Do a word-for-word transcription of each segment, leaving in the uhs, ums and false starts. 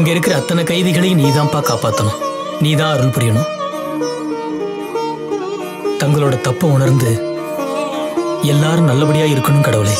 இங்க இருக்கிற அத்தனை கைதிகளையும் நீதான்ப்பா காப்பாற்றணும், நீதான் அருள் புரியணும். தங்களோட தப்பை உணர்ந்து எல்லாரும் நல்லபடியா இருக்கணும் கடவுளே.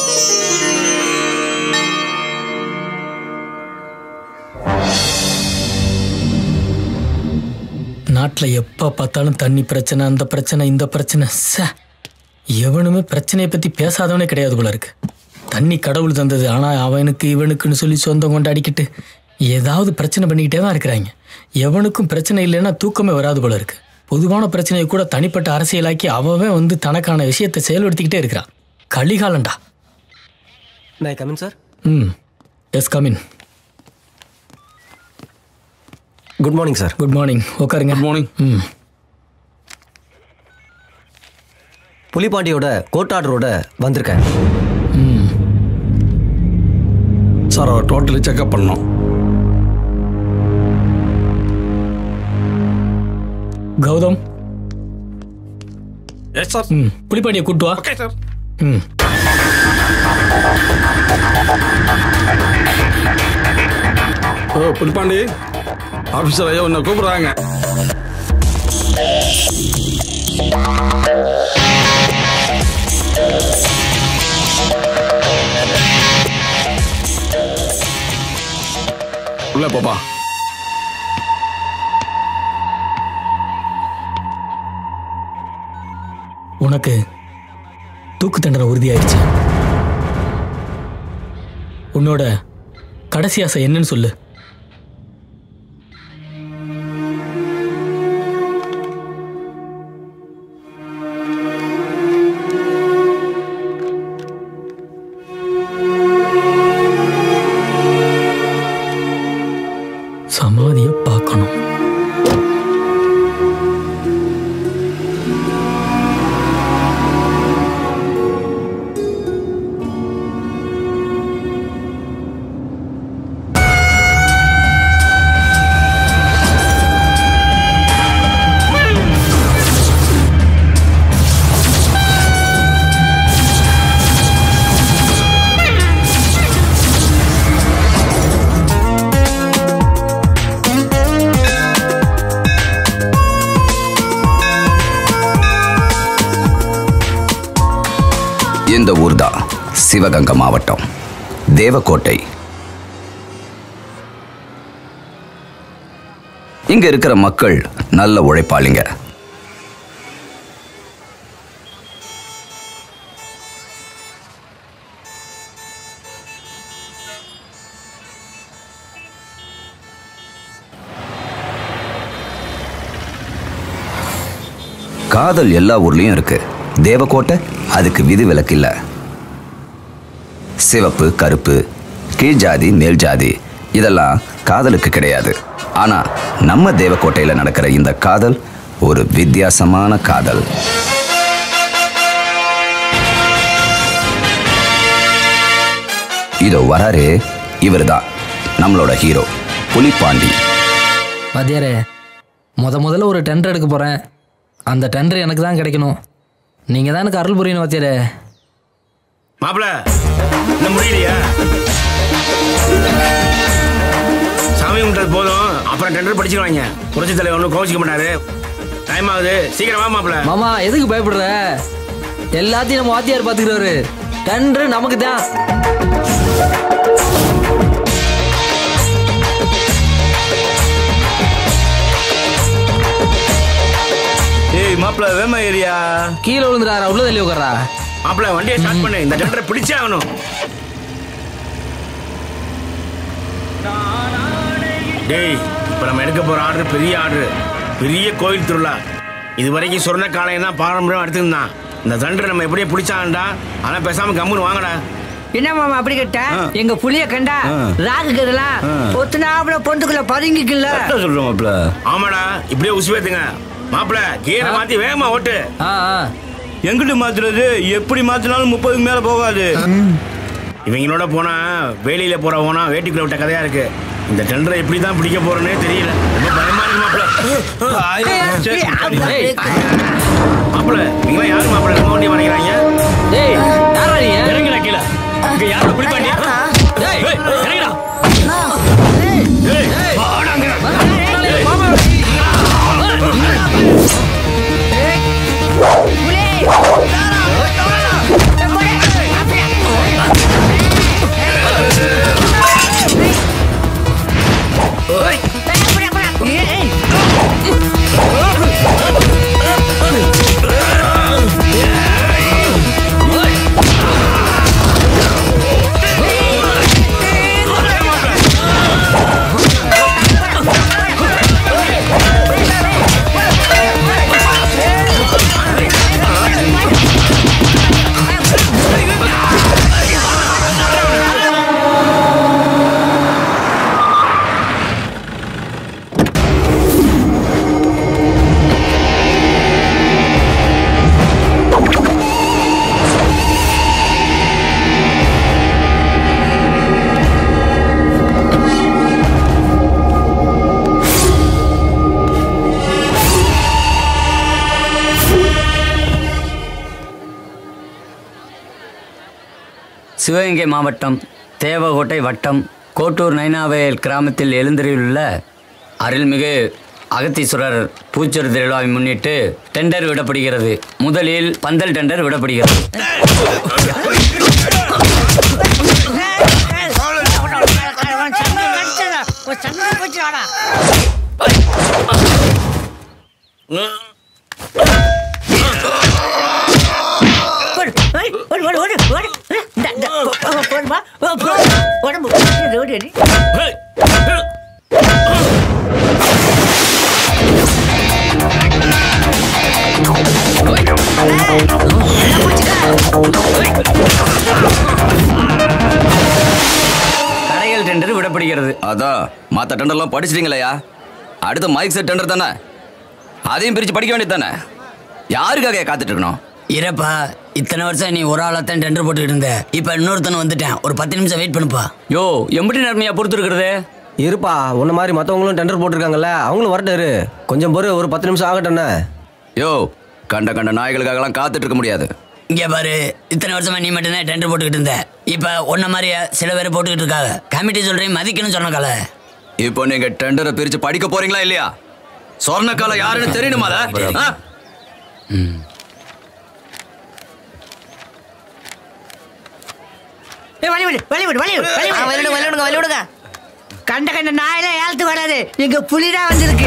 நாட்டில் எப்போ பார்த்தாலும் தண்ணி பிரச்சனை, அந்த பிரச்சனை, இந்த பிரச்சனை. ச எவனுமே பிரச்சனையை பற்றி பேசாதவனே கிடையாது போல இருக்கு. தண்ணி கடவுள் தந்தது, ஆனால் அவனுக்கு இவனுக்குன்னு சொல்லி சொந்தம் கொண்டாடிக்கிட்டு ஏதாவது பிரச்சனை பண்ணிக்கிட்டே தான் இருக்கிறாங்க. எவனுக்கும் பிரச்சனை இல்லைன்னா தூக்கமே வராது போல இருக்கு. பொதுவான பிரச்சனையை கூட தனிப்பட்ட அரசியலாக்கி அவன் வந்து தனக்கான விஷயத்தை செயல்படுத்திக்கிட்டே இருக்கிறான். கலிகாலண்டா. நான் கமின் சார். ம் yes come in. Good morning sir. Good morning. உட்காருங்க. Good morning. ம் புலிப்பாண்டியோட கோர்ட் ஆர்டரோட வந்திருக்கேன். ம் சார் அவர் டோட்டலி செக்அப் பண்ணோம். கௌதம். Yes sir. ம் புலிப்பாண்டியை கூட்டு வா. Okay sir. ம் ஓ புலிப்பாண்டி, ஆஃபீஸர் ஐயா உன்னை கூப்பிடுறாங்க. உள்ள பாப்பா. உனக்கு தூக்கு தண்டனை உறுதியாயிடுச்சு. உன்னோட கடைசி ஆசை என்னன்னு சொல்லு. சமாதியை பார்க்கணும். இந்த ஊர்தான் சிவகங்கை மாவட்டம் தேவக்கோட்டை. இங்க இருக்கிற மக்கள் நல்ல உழைப்பாளிங்க. காதல் எல்லா ஊர்லயும் இருக்கு. தேவக்கோட்டை அதுக்கு விதி விலக்கு இல்லை. சிவப்பு கருப்பு, கீழ் ஜாதி மேல் ஜாதி இதெல்லாம் காதலுக்கு கிடையாது. ஆனா நம்ம தேவக்கோட்டையில் நடக்கிற இந்த காதல் ஒரு வித்தியாசமான காதல். இதோ வராரே, இவர் தான் நம்மளோட ஹீரோ புலிப்பாண்டி. வாத்தியாரே, முத முதல்ல ஒரு டெண்டர் எடுக்க போகிறேன். அந்த டெண்டர் எனக்கு தான் கிடைக்கணும். நீங்கள் தான் எனக்கு அருள் புரியணும் வாத்தியாரே. மாப்பிள்ள என்ன முடியலையா? சாமி கும்பிட்டது போதும், அப்புறம் டெண்டர் படிச்சுக்குவாங்க. புரட்சி தலைவர் ஒன்றும் கோச்சிக்க மாட்டாரு. டைம் ஆகுது, சீக்கிரமா மாப்பிள்ள. மாமா எதுக்கு பயப்படுற? எல்லாத்தையும் நம்ம வாத்தியார் பார்த்துக்கிறாரு. டெண்டர் நமக்கு தான். ஏய் மாப்பிள்ள, வேமா ஏரியா கீழே விழுந்துறாரா? உள்ள தள்ளி உட்காரா? மாப்பிள்ள வண்டியை ஸ்டார்ட் பண்ணு, இந்த டெண்டரை பிடிச்சே ஆகணும். டேய், இப்ப நம்ம எடுக்க போற ஆர்டர் பெரிய ஆர்டர், பெரிய கோயில் திருவிழா. இது வரைக்கும் சொன்ன காலையும் தான் பாரம்பரியம் எடுத்துருந்தான். இந்த டெண்டரை நம்ம எப்படியே பிடிச்சாண்டா, ஆனா பேசாம கம்முன்னு வாங்கடா. என்ன மாமா அப்படி கேட்டா? எங்க புளிய கண்டா ராகுக்கெல்லாம் ஒத்துனாப்புல பொந்துக்குள்ள பதுங்கிக்கல சொல்றோம் மாப்பிள்ள. ஆமாடா, இப்படியே உசுவேத்துங்க மாப்பிள்ள. கீரை மாத்தி வேகமா ஓட்டு. எங்கிட்டு மாத்துறது? எப்படி மாத்தினாலும் முப்பதுக்கு மேல போகாது. இவங்களோட போனா வேலையில போற போனா வேட்டிக்குள்ள விட்ட கதையா இருக்கு. இந்த டெண்டரை எப்படி தான் பிடிக்க போறேன்னே தெரியல. ரொம்ப பயமா இருக்கு மாப்பிள்ள. மாப்பிள்ள நீங்க யாரு மாப்பிள்ள நம்ம வண்டி வரைகிறாங்க? டேய் யாரா நீ? இறங்குடா கீழ. இங்க யாரோ புலிப்பாண்டி. டேய் இறங்குடா. ஏய் சிவகங்கை மாவட்டம் தேவகோட்டை வட்டம் கோட்டூர் நைனாவயல் கிராமத்தில் எழுந்தருளியுள்ள அருள்மிகு அகத்தீஸ்வரர் பூச்சொரு திருவிழாவை முன்னிட்டு டெண்டர் விடப்படுகிறது. முதலில் பந்தல் டெண்டர் விடப்படுகிறது. கடைகள் டெண்டர் விடப்படுகிறது. அதான் மற்ற டெண்டர்லாம் படிச்சிட்டீங்களையா? அடுத்த மைக் செட் டெண்டர் தானே, அதையும் பிரித்து படிக்க வேண்டியது தானே. யாருக்காக காத்துட்டு இருக்கணும்? இரப்பா, இத்தனை வருஷம் நீ ஒரு ஆளாத்தான் டெண்டர் போட்டுக்கிட்டு இருந்த. இப்போ இன்னொருத்தனை வந்துட்டேன். ஒரு பத்து நிமிஷம் வெயிட் பண்ணுப்பா. யோ, எம்பிட்டி நேர்மையா பொறுத்துருக்குறது? இருப்பா, உன்ன மாதிரி மற்றவங்களும் டெண்டர் போட்டிருக்காங்கல்ல, அவங்களும் வரட்டாரு. கொஞ்சம் பொறு, ஒரு பத்து நிமிஷம் ஆகட்டேண்ணே. யோ, கண்ட கண்ட நாய்களுக்காகலாம் காத்துட்டு இருக்க முடியாது. இங்கே பாரு, இத்தனை வருஷமா நீ மட்டும்தான் டெண்டர் போட்டுக்கிட்டு இருந்த. இப்போ உன்ன மாதிரியா சில பேர் போட்டுக்கிட்டு இருக்காங்க. கமிட்டி சொல்றேன், மதிக்கணும்னு சொன்னக்கால. இப்போ நீங்க டெண்டரை பிரிச்சு படிக்க போறீங்களா இல்லையா? சொர்ணக்கால யாருன்னு தெரியணுமால? கண்ட கண்ட நாயில ஏழ்த்து வராது. எங்க புலிதான் வந்திருக்கு.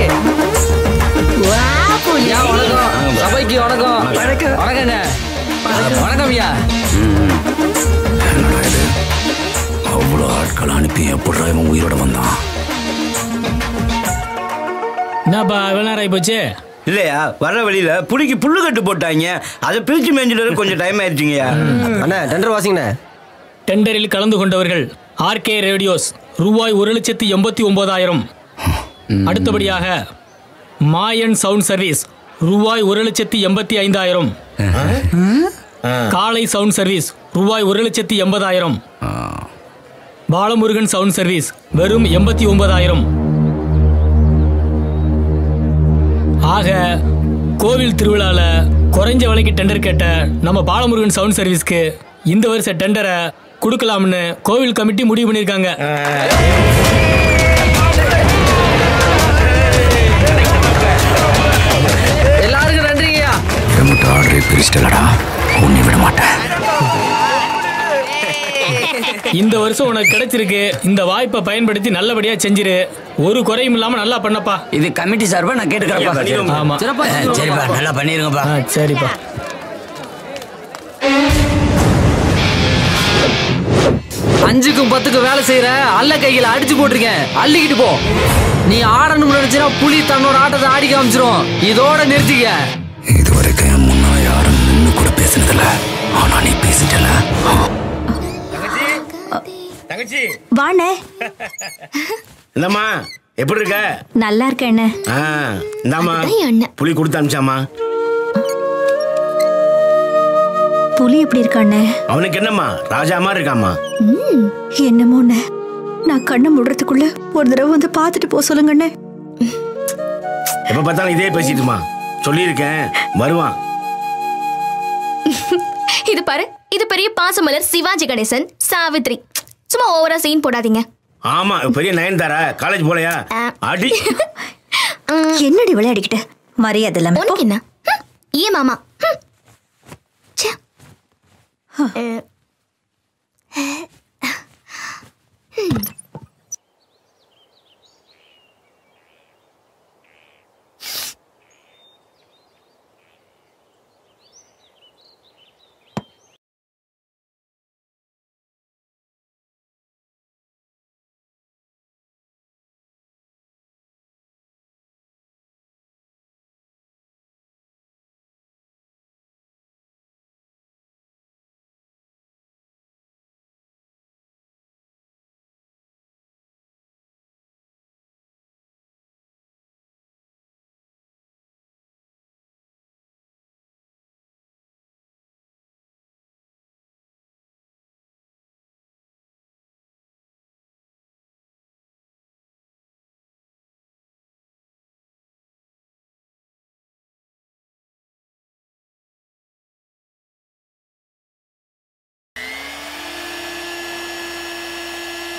வணக்கம் சபைக்கு. வணக்கம் வணக்கம் வணக்கங்க. வணக்கம் ஐயா. அவ்வளோ ஆட்கள் அனுப்பி எப்படி இவன் உயிரோட வந்தான்? என்னப்பா இவ்வளோ நேரம் ஆகி போச்சு? இல்லையா, வர வழியில புளிக்கு புல்லு கட்டு போட்டாங்க. அதை பிரிச்சு மேய்ஞ்சிட்டு கொஞ்சம் டைம் ஆயிடுச்சுங்கய்யா. அண்ணா டெண்டர் வாசிங்கண்ணே. டெண்டரில் கலந்து கொண்டவர்கள் ஆர்கே ரேடியோஸ் ரூபாய் ஒரு லட்சத்தி எண்பத்தி ஒன்பதாயிரம். அடுத்தபடியாக மாயன் சவுண்ட் சர்வீஸ் ரூபாய் ஒரு லட்சத்தி எண்பத்தி ஐந்தாயிரம். காளை சவுண்ட் சர்வீஸ் ரூபாய் ஒரு லட்சத்தி எண்பதாயிரம். பாலமுருகன் சவுண்ட் சர்வீஸ் வெறும் எண்பத்தி ஒன்பதாயிரம். ஆக கோவில் திருவிழால குறைஞ்ச விலைக்கு டெண்டர் கேட்ட நம்ம பாலமுருகன் சவுண்ட் சர்வீஸ்க்கு இந்த வருஷ டெண்டரை கொடுக்கலாம்னு கோவில் கமிட்டி முடிவு பண்ணியிருக்காங்க. எல்லாருக்கும் நன்றிங்கய்யா. ஆர்டரை பிரிச்சிட்டலடா, உன்னை விட மாட்டேன். இந்த வருஷம் உனக்கு கிடைச்சிருக்கு. இந்த வாய்ப்பை பயன்படுத்தி நல்லபடியா செஞ்சிரு. ஒரு குறையும் இல்லாம நல்லா பண்ணப்பா. இது கமிட்டி சார்பா நான் கேட்டுக்கிறேன். ஆமா சரிப்பா, நல்லா பண்ணிருங்கப்பா. சரிப்பா. அஞ்சுக்கும் பத்துக்கும் வேலை செய்யற அல்ல கையில அடிச்சு போட்டிருக்கேன். அள்ளிக்கிட்டு போ. நீ ஆடணும்னு நினைச்சினா புலி தன்னோட ஆட்டத்தை ஆடி காமிச்சிரும். இதோட நிறுத்திக்க. இதுவரைக்கும் முன்னா யாரும் நின்று கூட பேசினதில்ல, ஆனா நீ பேசிட்டல. தங்கச்சி வாண்ணே. இந்தம்மா எப்படி இருக்க? நல்லா இருக்க அண்ணே. இந்தாம்மா புளி கொடுத்து அனுப்பிச்சாமா. புலி எப்படி இருக்காண்ணே? அவனுக்கு என்னம்மா, ராஜா மாதிரி இருக்காமா. என்னமோண்ணே, நான் கண்ணை முடுறதுக்குள்ள ஒரு தடவை வந்து பார்த்துட்டு போ சொல்லுங்கண்ணே. எப்ப பார்த்தாலும் இதே பேசிட்டுமா. சொல்லியிருக்கேன், வருவான். இது பாரு, இது பெரிய பாசமலர் சிவாஜி கணேசன் சாவித்ரி. சும்மா ஓவரா சீன் போடாதீங்க. ஆமா, பெரிய நயன்தாரா. காலேஜ் போலையா? அடி. என்னடி விளையாடிக்கிட்ட? மரியாதை இல்லாம உனக்கு என்ன? ஏன் மாமா?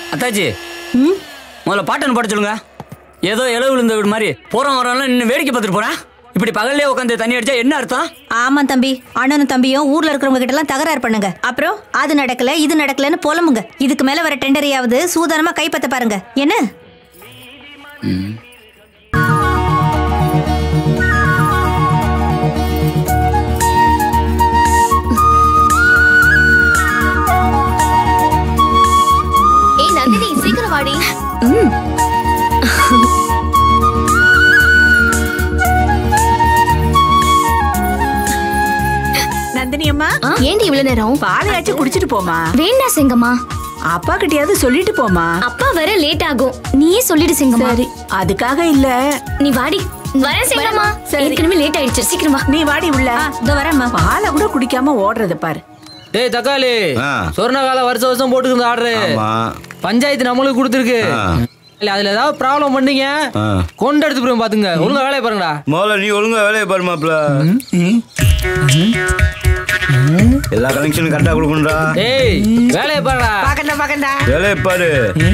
அத்தாச்சி முதல்ல பாட்டுன்னு பாட சொல்லுங்க. ஏதோ இளவு விழுந்த வீடு மாதிரி போறோம் வரோம்லாம் நின்று வேடிக்கை பார்த்துட்டு போறா. இப்படி பகல்லே உட்காந்து தண்ணி அடிச்சா என்ன அர்த்தம்? ஆமா தம்பி, அண்ணனும் தம்பியும் ஊர்ல இருக்கிறவங்க கிட்ட எல்லாம் தகராறு பண்ணுங்க. அப்புறம் அது நடக்கல இது நடக்கலன்னு புலம்புங்க. இதுக்கு மேல வர டெண்டரையாவது சூதானமா கைப்பற்ற பாருங்க. என்ன நந்தினி சீக்கிரம் வாடி. நந்தினி அம்மா, ஏண்டி இவ்வளவு நேரம்? பாலையாச்சும் குடிச்சிட்டு போமா. வேண்டாம் செங்கம்மா, அப்பா கிட்டயாவது சொல்லிட்டு போமா. அப்பா வர லேட் ஆகும், நீயே சொல்லிடு செங்கம்மா. சரி, அதுக்காக இல்ல. நீ வாடி. வரேன் செங்கம்மா. ஏற்கனவே லேட் ஆயிடுச்சு, சீக்கிரம் வா. நீ வாடி உள்ள. இதோ வரேம்மா. பாலை கூட குடிக்காம ஓடுறத பாரு. டேய் தக்காளி, சொர்ணகால வருஷ வருஷம் போட்டுக்கிற ஆர்டரு பஞ்சாயத்து நம்மளுக்கு கொடுத்துருக்கு. அதுல ஏதாவது ப்ராப்ளம் பண்ணீங்க கொண்டு எடுத்து போய் பாத்துங்க. ஒழுங்கா வேலையை பாருங்கடா. முதல்ல நீ ஒழுங்கா வேலையை பாரு மாப்ள. எல்லா கனெக்ஷனும் கரெக்டா கொடுக்கணும்டா. ஏய் வேலையை பாருடா. பாக்கண்டா பாக்கண்டா. வேலையை பாரு.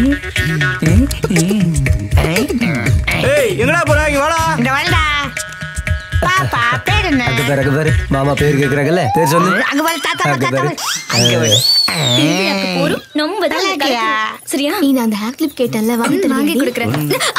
ஏய் எங்கடா போறா? இங்க வாடா. இந்த வாடா. பாப்பா பேர் என்ன? அங்க பேர் அங்க பேர் மாமா பேர் கேக்குறாங்கல்ல, பேர் சொல்லு. அங்க வா தாத்தா தாத்தா. அங்க வா. இங்க போறோம் நம்ம தான் கேக்குறியா? சரியா? நீ அந்த ஹேர் கிளிப் கேட்டல்ல, வந்து வாங்கி கொடுக்கிறேன்.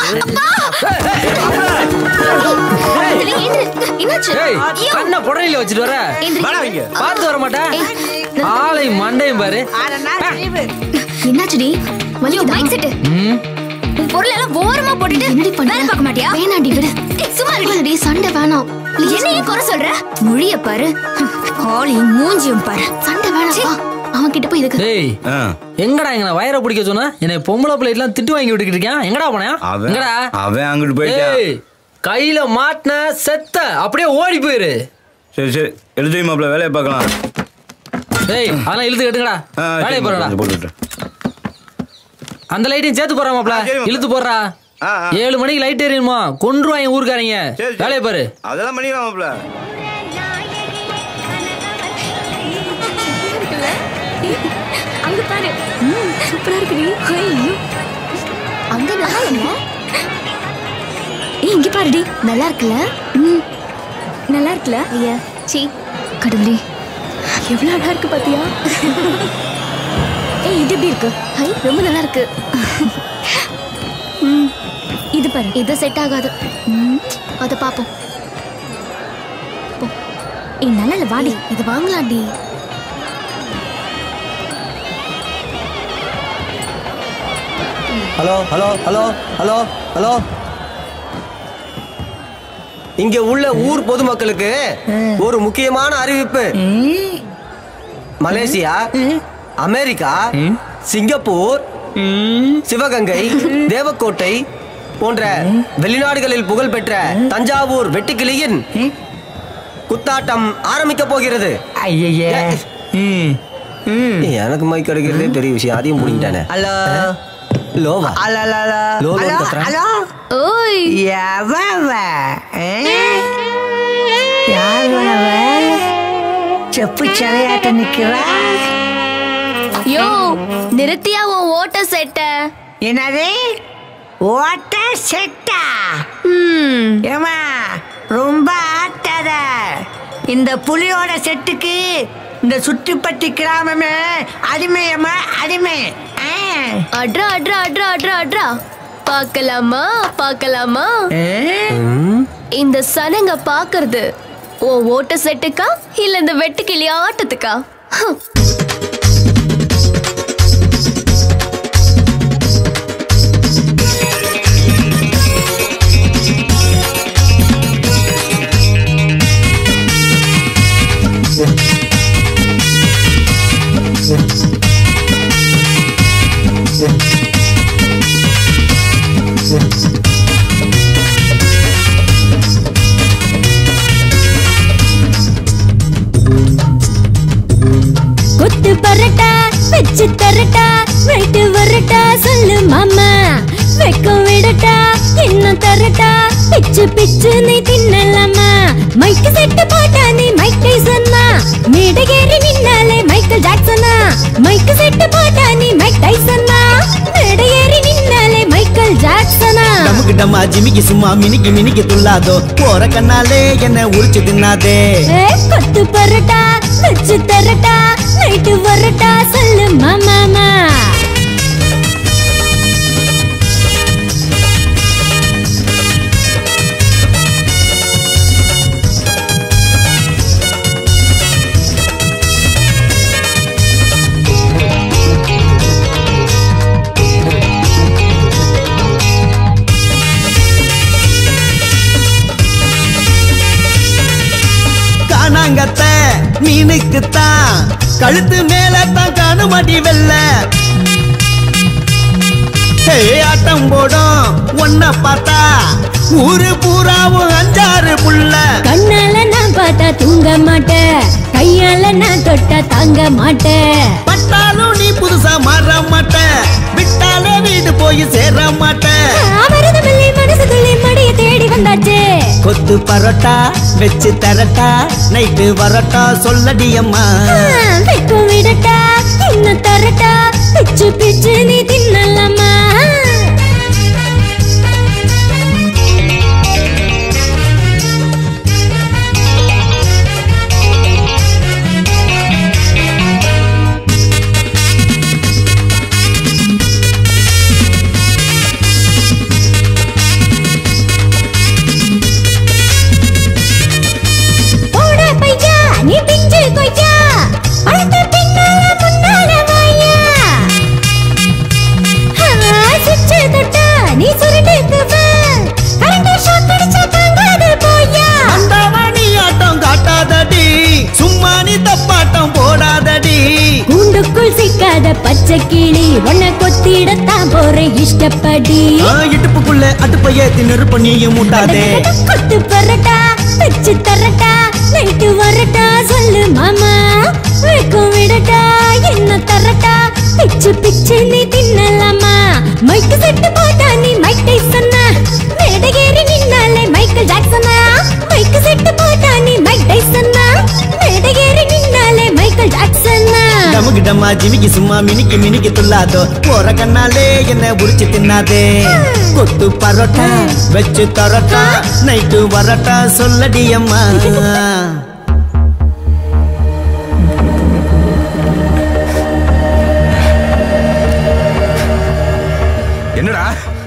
என்னாச்சு? ஏய் கண்ண புடனையில வச்சிட்டு வர. பாத்து வர மாட்டா. ஆளை மண்டையும் பாரு. என்னாச்சுடி? வலிக்கு பைக் செட். உன் பொருள் எல்லாம் ஓரமா போட்டுட்டு என்னடி பண்ண? வேலை பார்க்க மாட்டியா? வேணாடி விடு. சும்மா இருக்கடி, சண்டை வேணாம். என்னையே குறை சொல்ற? மொழிய பாரு, ஆளி மூஞ்சியும் பாரு. சண்டை வேணாம். அவன் கிட்ட போய் இதுக்கு. டேய் எங்கடா எங்க வயரை பிடிக்க சொன்னா என்னை பொம்பளை பிள்ளை எல்லாம் திட்டு வாங்கி விட்டுக்கிட்டு இருக்கான். எங்கடா போனே? எங்கடா அவன் அங்கிட்டு போயிட்டான். கையில மாட்டின செத்த அப்படியே ஓடி போயிரு. சரி சரி எழுதி மாப்ள, வேலையை பார்க்கலாம். டேய் அதெல்லாம் இழுத்து கட்டுங்கடா. வேலையை பாருடா. போட்டுட்டு அந்த லைட்டையும் சேர்த்து போறா மாப்ள. இழுத்து போடுறா. ஏழு மணிக்கு லைட் எரியுமா? கொன்றுவாங்க ஊருக்காரங்க. வேலையை பாரு. அதெல்லாம் பண்ணிக்கலாம் மாப்ள. அங்க பாரு, சூப்பரா இருக்குடி. ஐயோ அங்க நல்லா இல்ல? ஏய் இங்க பாருடி, நல்லா இருக்குல? ம் நல்லா இருக்குல? ஐயா சீ கடவுளே, எவ்வளவு அழகா இருக்கு பாத்தியா? ஏய் இது எப்படி இருக்கு? ஹை ரொம்ப நல்லா இருக்கு. ம் இது பாரு, இது செட் ஆகாது. ம் அத பாப்போம். ஏய் நல்லா இல்ல, வாடி இது வாங்கலாம்டி. Hello hello hello hello hello இங்க உள்ள ஊர் பொதுமக்களுக்கு ஒரு முக்கியமான அறிவிப்பு. Malaysia, America, Singapore, Sivaganga, Devakottai போன்ற வெளிநாடுகளில் புகழ்பெற்ற தஞ்சாவூர் வெட்டுக்கிளியின் குத்தாட்டம் ஆரம்பிக்க போகிறது. எனக்கு மைக் கிடைக்கிறதே பெரிய விஷயம், அதையும் முடிக்கிட்டானே. ஹலோ லோவா லோ லோ கத்ரா. ஹலோ ஓய் யாவவ யாவவ செப்பு சரையாட்ட நிக்கிறா. யோ நிறுத்தியா உன் ஓட்ட செட்ட? என்னது ஓட்ட செட்டா? ம் ஏமா ரொம்ப ஆட்டாத. இந்த புலியோட செட்டுக்கு இந்த சுற்றிப்பட்டி கிராமமே அடிமையம்மா அடிமை. அட்ரா அட்ரா அட்ரா அட்ரா அட்ரா பார்க்கலாமா பார்க்கலாமா? இந்த சனங்க பாக்குறது ஓ ஓட்ட செட்டுக்கா இல்ல இந்த வெட்டுக்கிளி ஆட்டத்துக்கா? கொத்து பரட்டா வச்சு தரட்டா வெட்டு வரட்டா சொல்லு மாமா. வெக்கம் விடட்டா இன்னும் தரட்டா பிச்சு பிச்சு நீ தின்னலாமா. மைக்கு செட்டு போட்டா நீ மைக் டைசன்னா, மேடகேறி நின்னாலே மைக்கேல் ஜாக்சனா. மைக்கு செட்டு போட்டா நீ மைக் டைசன்னா, டம்மா ஜிமிக்கி சும்மா மினிக்கி மினிக்கி துள்ளாதோ போற கண்ணாலே என்ன உரிச்சு தின்னாதே கொத்து பரோட்டா வச்சு தரட்டா நைட்டு வரட்டா சொல்லு மாமா காணாங்கத்த மீனுக்குத்தான் கழுத்து மேல தான் காணுமடி வெல்ல ஆட்டம் போடும் ஒன்ன பார்த்தா ஊரு பூராவும் அஞ்சாறு புள்ள கண்ணால நான் பார்த்தா தூங்க மாட்டேன் கையால நான் தொட்டா தாங்க மாட்டேன் பட்டாலும் நீ புதுசா மாற மாட்ட விட்டாலே வீடு போய் சேர மாட்ட அவரதுமில்லை மனசுக்குள்ளே மடிய தேடி வந்தாச்சு கொத்து பரோட்டா வச்சு தரட்டா நைட்டு வரட்டா சொல்லடி அம்மா வெக்கம் விடட்டா இன்னும் தரட்டா பிச்சு பிச்சு நீ தின்னலாமா நீ பிஞ்சு கொய்யா அடுத்த பின்னால முன்னால வாயா சுச்சு தொட்டா நீ சுருட்டுக்குவ கரண்ட் ஷாக் அடிச்சா தாங்காது போயா அந்தவனி ஆட்டம் காட்டாதடி சும்மா நீ தப்பாட்டம் போடாதடி கூண்டுக்குள் சிக்காத பச்சை கிளி உன்னை கொத்திடத்தான் போறேன் இஷ்டப்படி இடுப்புக்குள்ள அடுப்பையே திணறு பண்ணியும் மூட்டாதே கொத்து பரோட்டா வச்சு தரட்டா நைட்டு வரட்டா சொல்லு மாமா வெக்கம் விடட்டா என்ன தரட்டா பிச்சு பிச்சு நீ தின்னலாமா மைக்கு செட்டு போட்டா நீ மைக் டைசனா மேடையேறி நின்னாலே மைக்கேல் ஜாக்சனா மைக்கு செட்டு போட்டா நீ மைக் டைசனா மேடையேறி நின்னாலே மைக்கேல் ஜாக்சனா டமுக்கு டம்மா ஜிமிக்கி சும்மா மினிக்கி மினிக்கி துள்ளாதோ போற கண்ணாலே என்ன உரிச்சு தின்னாதே கொத்து பரோட்டா வச்சு தரட்டா நைட்டு வரட்டா சொல்லடி அம்மா என்னடா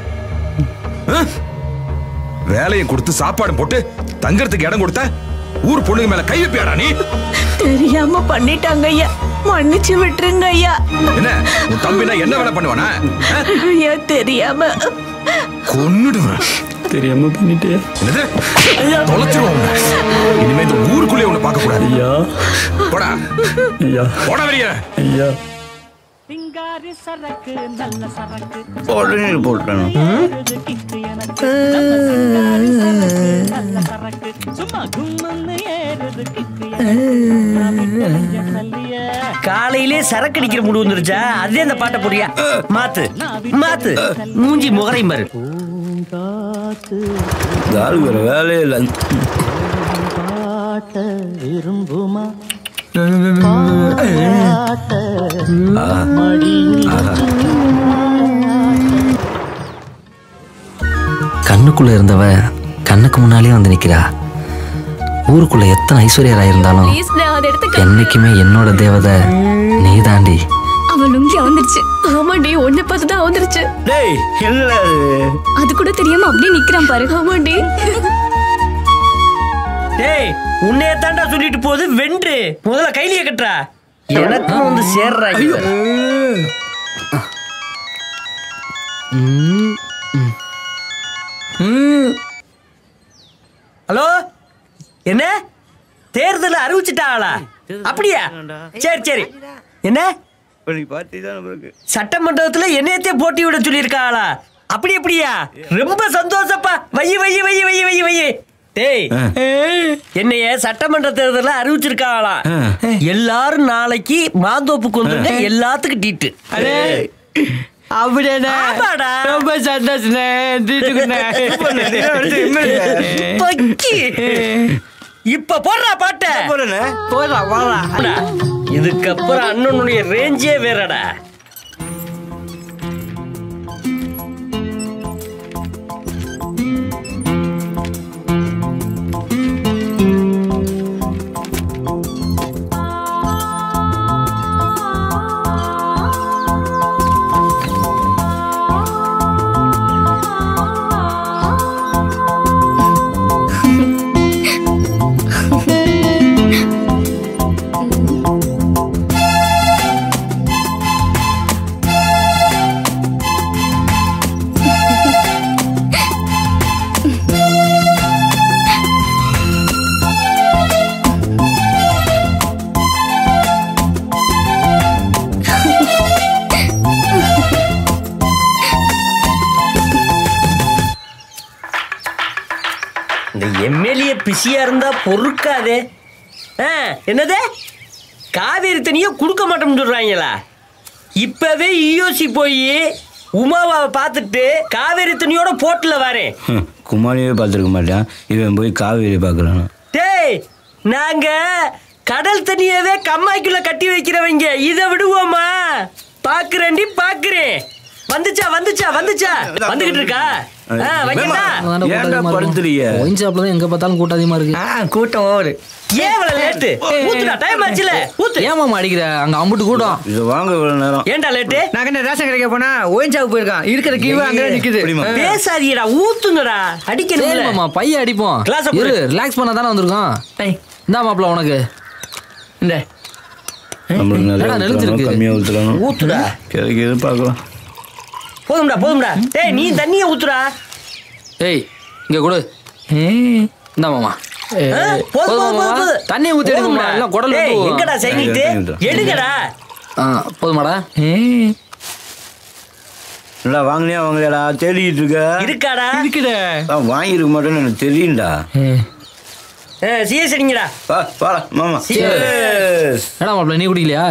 வேலையை கொடுத்து சாப்பாடு போட்டு தங்கறதுக்கு இடம் கொடுத்த ஊர் பொண்ணுங்க மேல கை வைப்பியாடா நீ தெரியாம பண்ணிட்டாங்க ஐயா மன்னிச்சு விட்டுருங்க ஐயா என்ன உன் தம்பினா என்ன வேலை பண்ணுவானா ஐயா தெரியாம கொன்னுடுவேன் தெரியாம பண்ணிட்டே என்னது தொலைச்சிருவோம் இனிமே இந்த ஊருக்குள்ளே உன்னை பார்க்க கூடாது ஐயா போடா ஐயா போடா வெளியே ஐயா சிங்காரி சரக்கு நல்ல சரக்கு உடனே போட்டேன் நல்ல சரக்கு சும்மா கும்மன்னு ஏறுது கிக்கு காலையிலே சரக்கு அடிக்கிற முடி வந்துருச்சா அதே அந்த பாட்டை புரியா மாத்து மாத்து மூஞ்சி முகரை மாறு வேலையே இல்லை விரும்புமா கண்ணுக்குள்ள இருந்தவ கண்ணுக்கு முன்னாலே வந்து நிக்கிறா. ஊருக்குள்ள எத்தனை ஐஸ்வர்யராக இருந்தாலும் என்னைக்குமே என்னோட தேவதை நீ தாண்டி. அவன் லுங்கி வந்துருச்சு. ஆமாண்டி ஒன்ன பார்த்து தான் வந்துருச்சு. டேய் என்ன அது கூட தெரியாம அப்படியே நிக்கிறான் பாரு. ஆமாண்டி. டேய் உன்னைய தாண்டா சொல்லிட்டு போகுது வென்று முதல்ல கைலிய கட்டுறா. எனக்கு வந்து சேர்றா. ஹலோ என்ன தேர்தல் அறிவிச்சுட்டாங்களா? அப்படியா? சரி சரி. என்ன சட்டமன்றத்துல என்னையத்தே போட்டி விட சொல்லியிருக்காங்களா? அப்படி அப்படியா? ரொம்ப சந்தோஷப்பா. வை வை வை வை வை வை டேய் என்னைய சட்டமன்ற தேர்தல அறிவிச்சிருக்காங்களா? எல்லாரும் நாளைக்கு மாந்தோப்புக்கு வந்துருங்க. எல்லாத்துக்கும் டீட்டு. ரொம்ப சந்தோஷம். இப்ப போடுறா பாட்ட. போடுறா போடுறா. இதுக்கப்புறம் அண்ணனுடைய ரேஞ்சே வேறடா. பிஸியா இருந்தா பொறுக்காதே. ஆ, என்னது காவேரி தண்ணியை கொடுக்க மாட்டோம்னு சொல்றாங்களா? இப்பவே இயோசி போய் உமாவை பார்த்துட்டு காவேரி தண்ணியோட போட்டுல வரேன். குமாரியே பார்த்துருக்க மாட்டான், இவன் போய் காவேரி பார்க்கறான். டேய், நாங்க கடல் தண்ணியவே கம்மாய்க்குள்ள கட்டி வைக்கிறவங்க, இதை விடுவோமா? பாக்குறேன்டி பாக்குறேன். வந்துச்சா வந்துச்சா வந்துச்சா வந்துகிட்டு இருக்கா? எங்க பார்த்தாலும் கூட்டம் அதிகமா இருக்கு. கூட்டம் ஓடு. ஏன் இவ்வளவு லேட்டு? ஊத்துடா, டைம் ஆச்சுல. ஊத்து. ஏன் மாமா அடிக்கிற? அங்க அம்புட்டு கூட்டம். இது வாங்க இவ்வளவு நேரம். ஏன்டா லேட்டு? நான் என்ன ரேஷன் கடைக்கு போனா ஓயின்சாவுக்கு போயிருக்கான். இருக்கிற கியூ அங்க நிக்குது. பேசாதீடா, ஊத்துங்கடா. அடிக்கணும். சரி மாமா, பைய அடிப்போம். கிளாஸ் இரு, ரிலாக்ஸ் பண்ண தானே வந்திருக்கோம். இந்தா மாப்ள உனக்கு. இந்த நம்மளுக்கு நிறைய நெளிச்சிருக்கு. கம்மியா ஊத்துறாங்க. ஊத்துடா. கேக்கு எது பார்க்கலாம். போதும்டா போதும்டா. டேய், நீ தண்ணியை ஊத்துடா. ஏய், இங்க கொடு. இந்தா மாமா. தண்ணி ஊத்தி எடுக்குமா? எல்லாம் குடல் வந்து எங்கடா சைனிட்டு எடுங்கடா. போதுமாடா? இல்ல வாங்கலையா வாங்கலையாடா தேடிட்டு இருக்க. இருக்காடா? இருக்குடா. வாங்கிருக்க மாட்டேன்னு எனக்கு தெரியும்டா. சீரியஸ் அடிங்கடா. வா வாடா மாமா. என்னடா மாப்ள நீ குடிக்கலையா?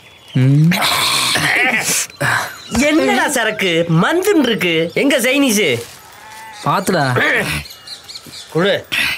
என்னடா சரக்கு மந்துன்னு இருக்கு. எங்க சைனீஸ் பாத்துடா குடு.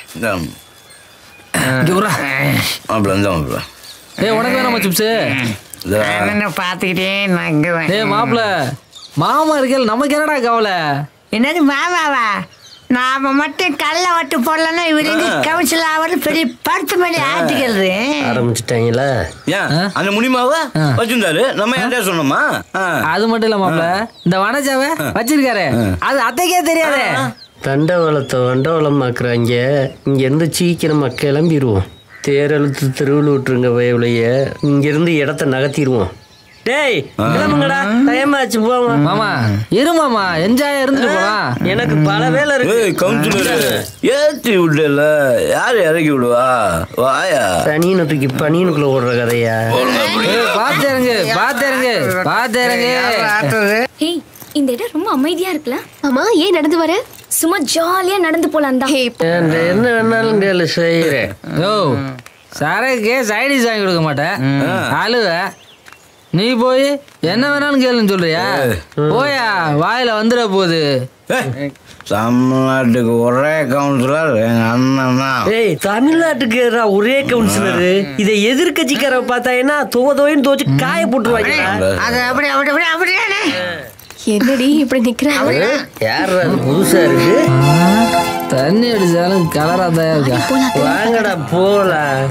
ஏய், உனக்கு வேணாமா சிப்ஸ்? பாத்துக்கிட்டேன் நான் இங்க. ஏய் மாப்ள, மாமா இருக்கல, நமக்கு என்னடா கவலை? என்னது மாமாவா? நாம மட்டும் கல்ல வட்டு போடலன்னா இவரு கவுன்சில் ஆவது பெரிய பத்து மணி ஆர்டிக்கல் ஆரம்பிச்சுட்டாங்களா? ஏன் அந்த முடிமாவா வச்சிருந்தாரு, நம்ம யார்கிட்ட சொன்னோமா? அது மட்டும் இல்ல மாப்ள, இந்த வனஜாவை வச்சிருக்காரு, அது அத்தைக்கே தெரியாதே. தண்டவளத்தை வண்டவளமாக்குறாங்க. இங்க இருந்து சீக்கிரமா கிளம்பிடுவோம். தேரெழுத்து தெருவில் விட்டுருங்க வயவுலைய. இங்க இருந்து இடத்த நகர்த்திடுவோம். டேய், கிளம்புங்கடா, டைம் ஆச்சு போவோம். மாமா இரு மாமா, என்ஜாய் இருந்துட்டு போலாம். எனக்கு பல வேலை இருக்கு. கவுன்சிலர் ஏத்தி விடல, யாரு இறக்கி விடுவா? வாயா தனியனை தூக்கி பனியனுக்குள்ள ஓடுற கதையா? பாத்துருங்க பாத்துருங்க பாத்துருங்க. இந்த இடம் ரொம்ப அமைதியா இருக்குல்ல? ஆமா, ஏன் நடந்து வர? சும்மா ஜாலியா நடந்து போலாம் தான். என்ன வேணாலும் கேளு செய்யறேன். ஓ, சரக்கு சைடிஸ் வாங்கி கொடுக்க மாட்டேன், அழுவ. நீ போய் என்ன வேணாலும் கேளுன்னு சொல்றியா? போயா, வாயில வந்துட போகுது. தமிழ்நாட்டுக்கு ஒரே கவுன்சிலர் எங்க அண்ணன் தான். ஏய், தமிழ்நாட்டுக்கு ஒரே கவுன்சிலர். இதை எதிர்கட்சிக்கார பார்த்தா என்ன துவ துவைன்னு துவச்சு காய போட்டுருவாங்க. அது அப்படி அப்படி அப்படி அப்படியே என்னடி இப்படி நிக்கிறாங்க? யார் அது புதுசா இருக்கு? தண்ணி அடிச்சாலும் கலரா தான் இருக்கா. வாங்கடா போலாம்.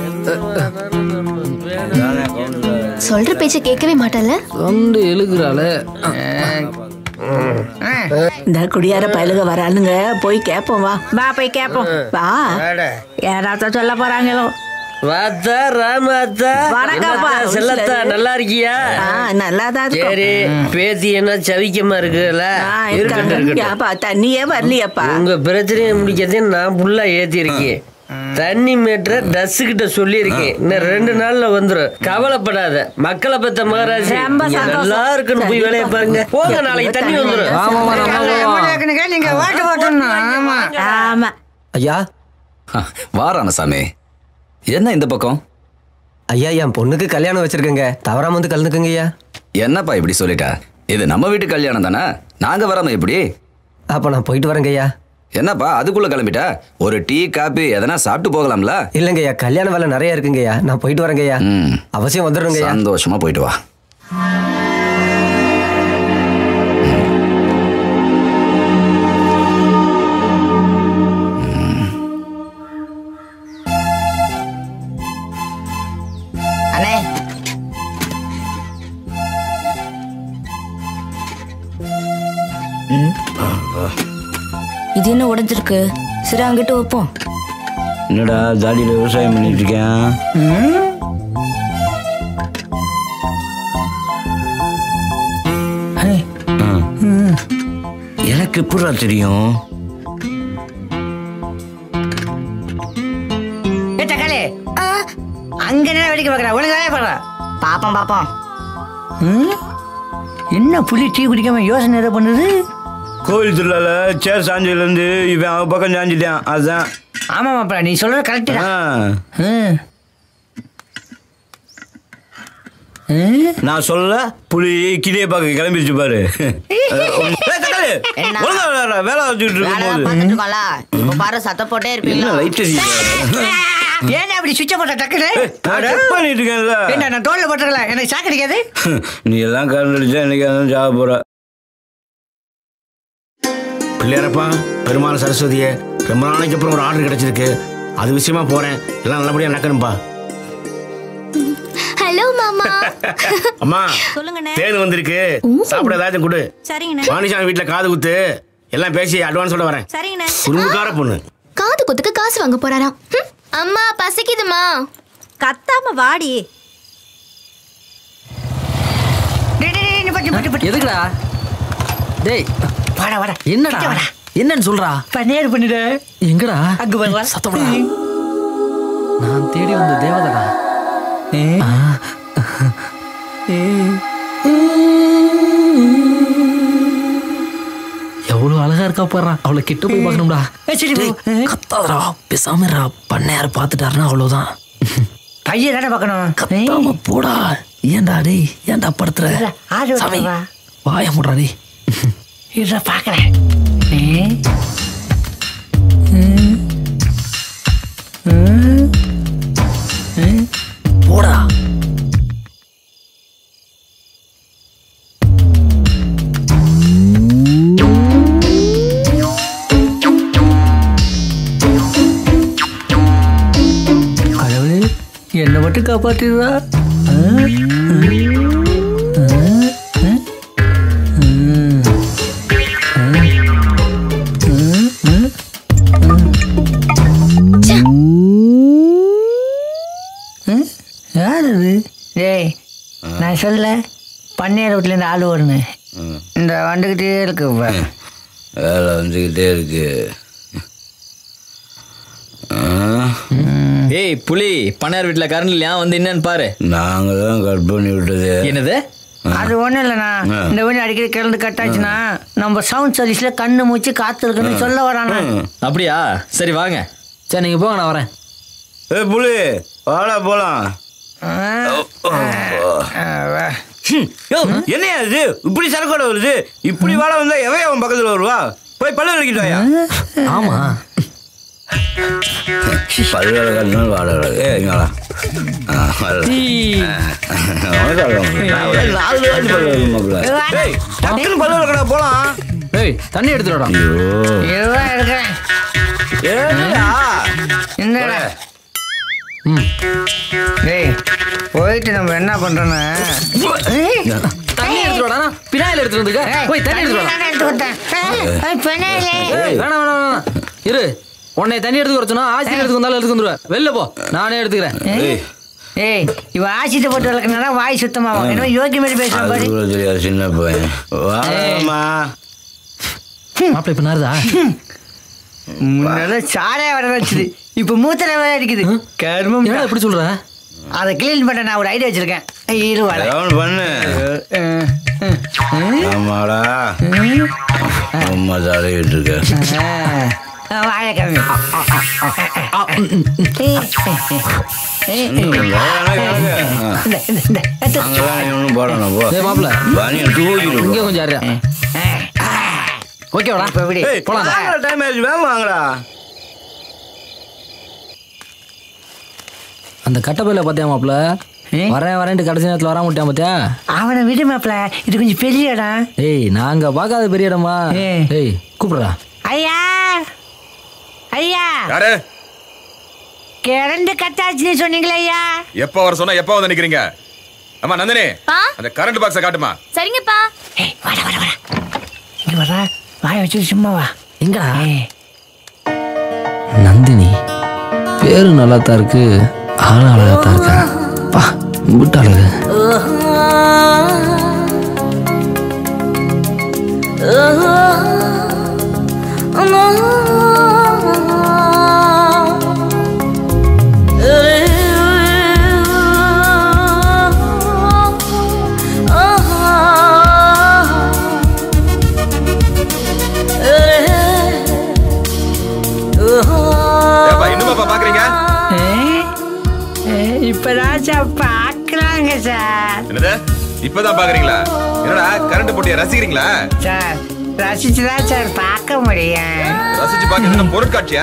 சொல்ற பேச்ச கேட்கவே மாட்டல. தொண்டு எழுக்குறாளே. இந்த குடியார பயலுக வரானுங்க, போய் கேப்போம். வா வா போய் கேப்போம். வா, யாராவது சொல்ல போறாங்களோ. வாத்தா ராமாத்தா, வணக்கம்ப்பா. செல்லத்தா, நல்லா இருக்கியா? நல்லாதான். சரி, பேத்தி என்ன சவிக்கமா இருக்குல்ல? தண்ணியே வரலையப்பா. உங்க பிரச்சனையை முடிக்கிறதே நான் ஃபுல்லா ஏத்தி இருக்கேன். தண்ணி மீட்டர டஸ் கிட்ட சொல்லியிருக்கேன். இன்னும் ரெண்டு நாள்ல வந்துடும், கவலைப்படாத. மக்களை பத்த மகாராஜ் நல்லா இருக்குன்னு போய் வேலையை பாருங்க. போங்க, நாளைக்கு தண்ணி வந்துடும். நீங்க ஓட்டு போட்டணும். ஆமா ஆமா. ஐயா வாரானசாமி, என்ன இந்த பக்கம்? ஐயா, என் பொண்ணுக்கு கல்யாணம் வச்சிருக்கேங்க, தவறாம வந்து கலந்துக்குங்க ஐயா. என்னப்பா இப்படி சொல்லிட்டா? இது நம்ம வீட்டு கல்யாணம் தானே, நாங்க வராம எப்படி? அப்ப நான் போயிட்டு வரேங்க ஐயா. என்னப்பா அதுக்குள்ள கிளம்பிட்டா? ஒரு டீ காபி எதனா சாப்பிட்டு போகலாம்ல? இல்லைங்க ஐயா, கல்யாண வேலை நிறைய இருக்குங்க ஐயா, நான் போயிட்டு வரேங்க ஐயா. அவசியம் வந்துடுங்க. சந்தோஷமா போயிட்டு வா. இது என்ன உடைஞ்சிருக்கு? சரி, அங்கிட்டு வைப்போம். என்னடா தாடியில விவசாயம் பண்ணிட்டு இருக்கேன்? எனக்கு எப்படா தெரியும்? அங்க என்ன வேடிக்கை பார்க்கற? ஒழுங்கு வேலையை பாரு. பாப்போம் பாப்போம். என்ன புலி டீ குடிக்காம யோசனை எதை பண்ணுது? கோவில் திருவிழால சேர் சாஞ்சதுல இருந்து இவன் அவன் பக்கம் சாஞ்சிட்டான், அதுதான். ஆமா மாப்பிள நீ சொல்றது கரெக்ட் தான். நான் சொல்ல புலி கிளிய பார்க்க கிளம்பிடுச்சு பாரு. வேலை வச்சுட்டு இருக்கும் பாரு சத்த போட்டே இருப்பீங்களா? ஏன் அப்படி சுவிட்ச போட்ட டக்குனு பண்ணிட்டு இருக்கேன்ல. என்ன நான் தோல்ல போட்டுறல எனக்கு சாக்கு அடிக்காது. நீ எல்லாம் கரண்ட் அடிச்சா இன்னைக்கு அதான் ஜாக போற. பிள்ளையாரப்பா பெருமாள் சரஸ்வதியே ரொம்ப நாளைக்கு அப்புறம் ஒரு ஆர்டர் கிடைச்சிருக்கு. அது விஷயமா போறேன். எல்லாம் நல்லபடியா நடக்கணும்பா. ஹலோ மாமா. அம்மா சொல்லுங்கண்ணே. தேன் வந்திருக்கு. சாப்பிட ஏதாச்சும் கொடு. சரிங்கண்ணே. வாணிசாமி வீட்டுல காது குத்து எல்லாம் பேசி அட்வான்ஸோட வரேன். சரிங்கண்ணே. குறும்புக்கார பொண்ணு. காது குத்துக்கு காசு வாங்க போறாராம். அம்மா பசிக்குதுமா. கத்தாம வாடி. எதுக்குடா டேய் வாடா வாடா என்னடா என்னன்னு சொல்றா? பன்னேர் பண்ணிட. எங்கடா? அங்க வா சத்தம்டா. நான் தேடி வந்த தேவதடா. எவ்வளவு அழகா இருக்கா பாரு. அவளை கிட்ட போய் பார்க்கணும்டா. கத்தாதடா பேசாம பண்ணையார பாத்துட்டாருன்னா அவ்வளவுதான். கையை தானே பார்க்கணும். கத்தாம போடா. ஏன்டா டேய் ஏன்டா படுத்துற? சாமி வாய முடுறா டேய். இத பாக்குறேன். போடா. கடவுளே என்னை மட்டும் காப்பாற்றிடுறா. நான் சொல்ல பன்னீர் வீட்டுல இருந்து ஆள் வரணும். இந்த வந்துகிட்டே இருக்கு வேலை வந்துகிட்டே இருக்கு. ஏய் புலி பண்ணையார் வீட்டுல கரண்ட் இல்லையா? வந்து என்னன்னு பாரு. நாங்க தான் கட் பண்ணி விட்டது. என்னது? அது ஒண்ணும் இல்லைண்ணா. இந்த வீடு அடிக்கடி கிளந்து கட் ஆச்சுன்னா நம்ம சவுண்ட் சர்வீஸ்ல கண்ணு மூச்சு காத்து இருக்குன்னு சொல்ல வரானா. அப்படியா? சரி வாங்க. சரி நீங்க போங்க நான் வரேன். ஏ புலி வாடா போலாம். என்னையா இது இப்படி சரக்கோட வருது? இப்படி வாழ வந்தா எவைய அவன் பக்கத்துல வருவா? போய் பல்லு விளக்கிட்டு வாயா. ஆமா பல்லு விளக்கணும் வாழ விளக்கு. ஏ இங்கடா டக்குன்னு பல்லு விளக்கடா போலாம். ஏய் தண்ணி எடுத்துடா. என்னடா போயிட்டு நம்ம என்ன பண்றோம்னா தண்ணி எடுத்துடா. பினாயில் எடுத்துட்டு வந்துருக்க. போய் தண்ணி எடுத்துடா. வேணாம் வேணாம் வேணாம் இரு. உன்னை தண்ணி எடுத்து வரச்சுனா ஆசிரியர் எடுத்து வந்தாலும் எடுத்து வந்துருவேன். வெளில போ நானே எடுத்துக்கிறேன். ஏய் இவ ஆசிட்டு போட்டு வளர்க்கறனால வாய் சுத்தமாகும். என்ன யோகி மாதிரி பேசுற பாரு. சின்ன பையன் வாமா. மாப்பிள்ளை இப்ப நாருதா? முன்னால சாரையா வர வச்சுது. இப்ப மூத்தல வேற அடிக்குது. கர்மம் என்ன இப்படி சொல்ற? அதை கிளீன் பண்ண நான் ஒரு ஐடியா வச்சிருக்கேன். இரு வர பண்ணு. ஆமாடா அம்மா சாலையிட்டு இருக்க. வாழை கிளம்பி ஒன்றும் போடணும் போ. மாப்பிள்ள தூக்கிட்டு இங்கே கொஞ்சம் யாரு ஓகேவாடா? போலாம். டைம் ஆயிடுச்சு வேணும் வாங்கடா. அந்த கட்டப்பையில பாத்தியா மாப்பிள்ள? வரேன் வரேன்ட்டு கடைசி நேரத்தில் வராம விட்டான் பாத்தியா? அவனை விடு மாப்பிள்ள. இது கொஞ்சம் பெரிய இடம். ஏய் நாங்க பார்க்காத பெரிய இடமா? ஏய் கூப்பிடுறா. ஐயா ஐயா யாரு? கரண்ட் கட்டாச்சுன்னு சொன்னீங்களே ஐயா. எப்ப வர சொன்னா எப்ப வந்து நிக்கிறீங்க? அம்மா நந்தினி அந்த கரண்ட் பாக்ஸை காட்டுமா. சரிங்கப்பா. ஏய் வாடா வாடா வாடா. இங்க வரா. வாயை வச்சு சும்மா வா. எங்கடா? நந்தினி பேரு நல்லா தான் இருக்கு. ஆளு அழகா தான் இருக்கா. பா குட் அழகு. சார். என்னது இப்பதான் பாக்குறீங்களா? என்னடா கரண்ட் போட்டிய ரசிக்கிறீங்களா? சார் ரசிச்சுதான் சார் பார்க்க முடியும். ரசிச்சு பார்க்க என்ன பொருட்காட்சியா?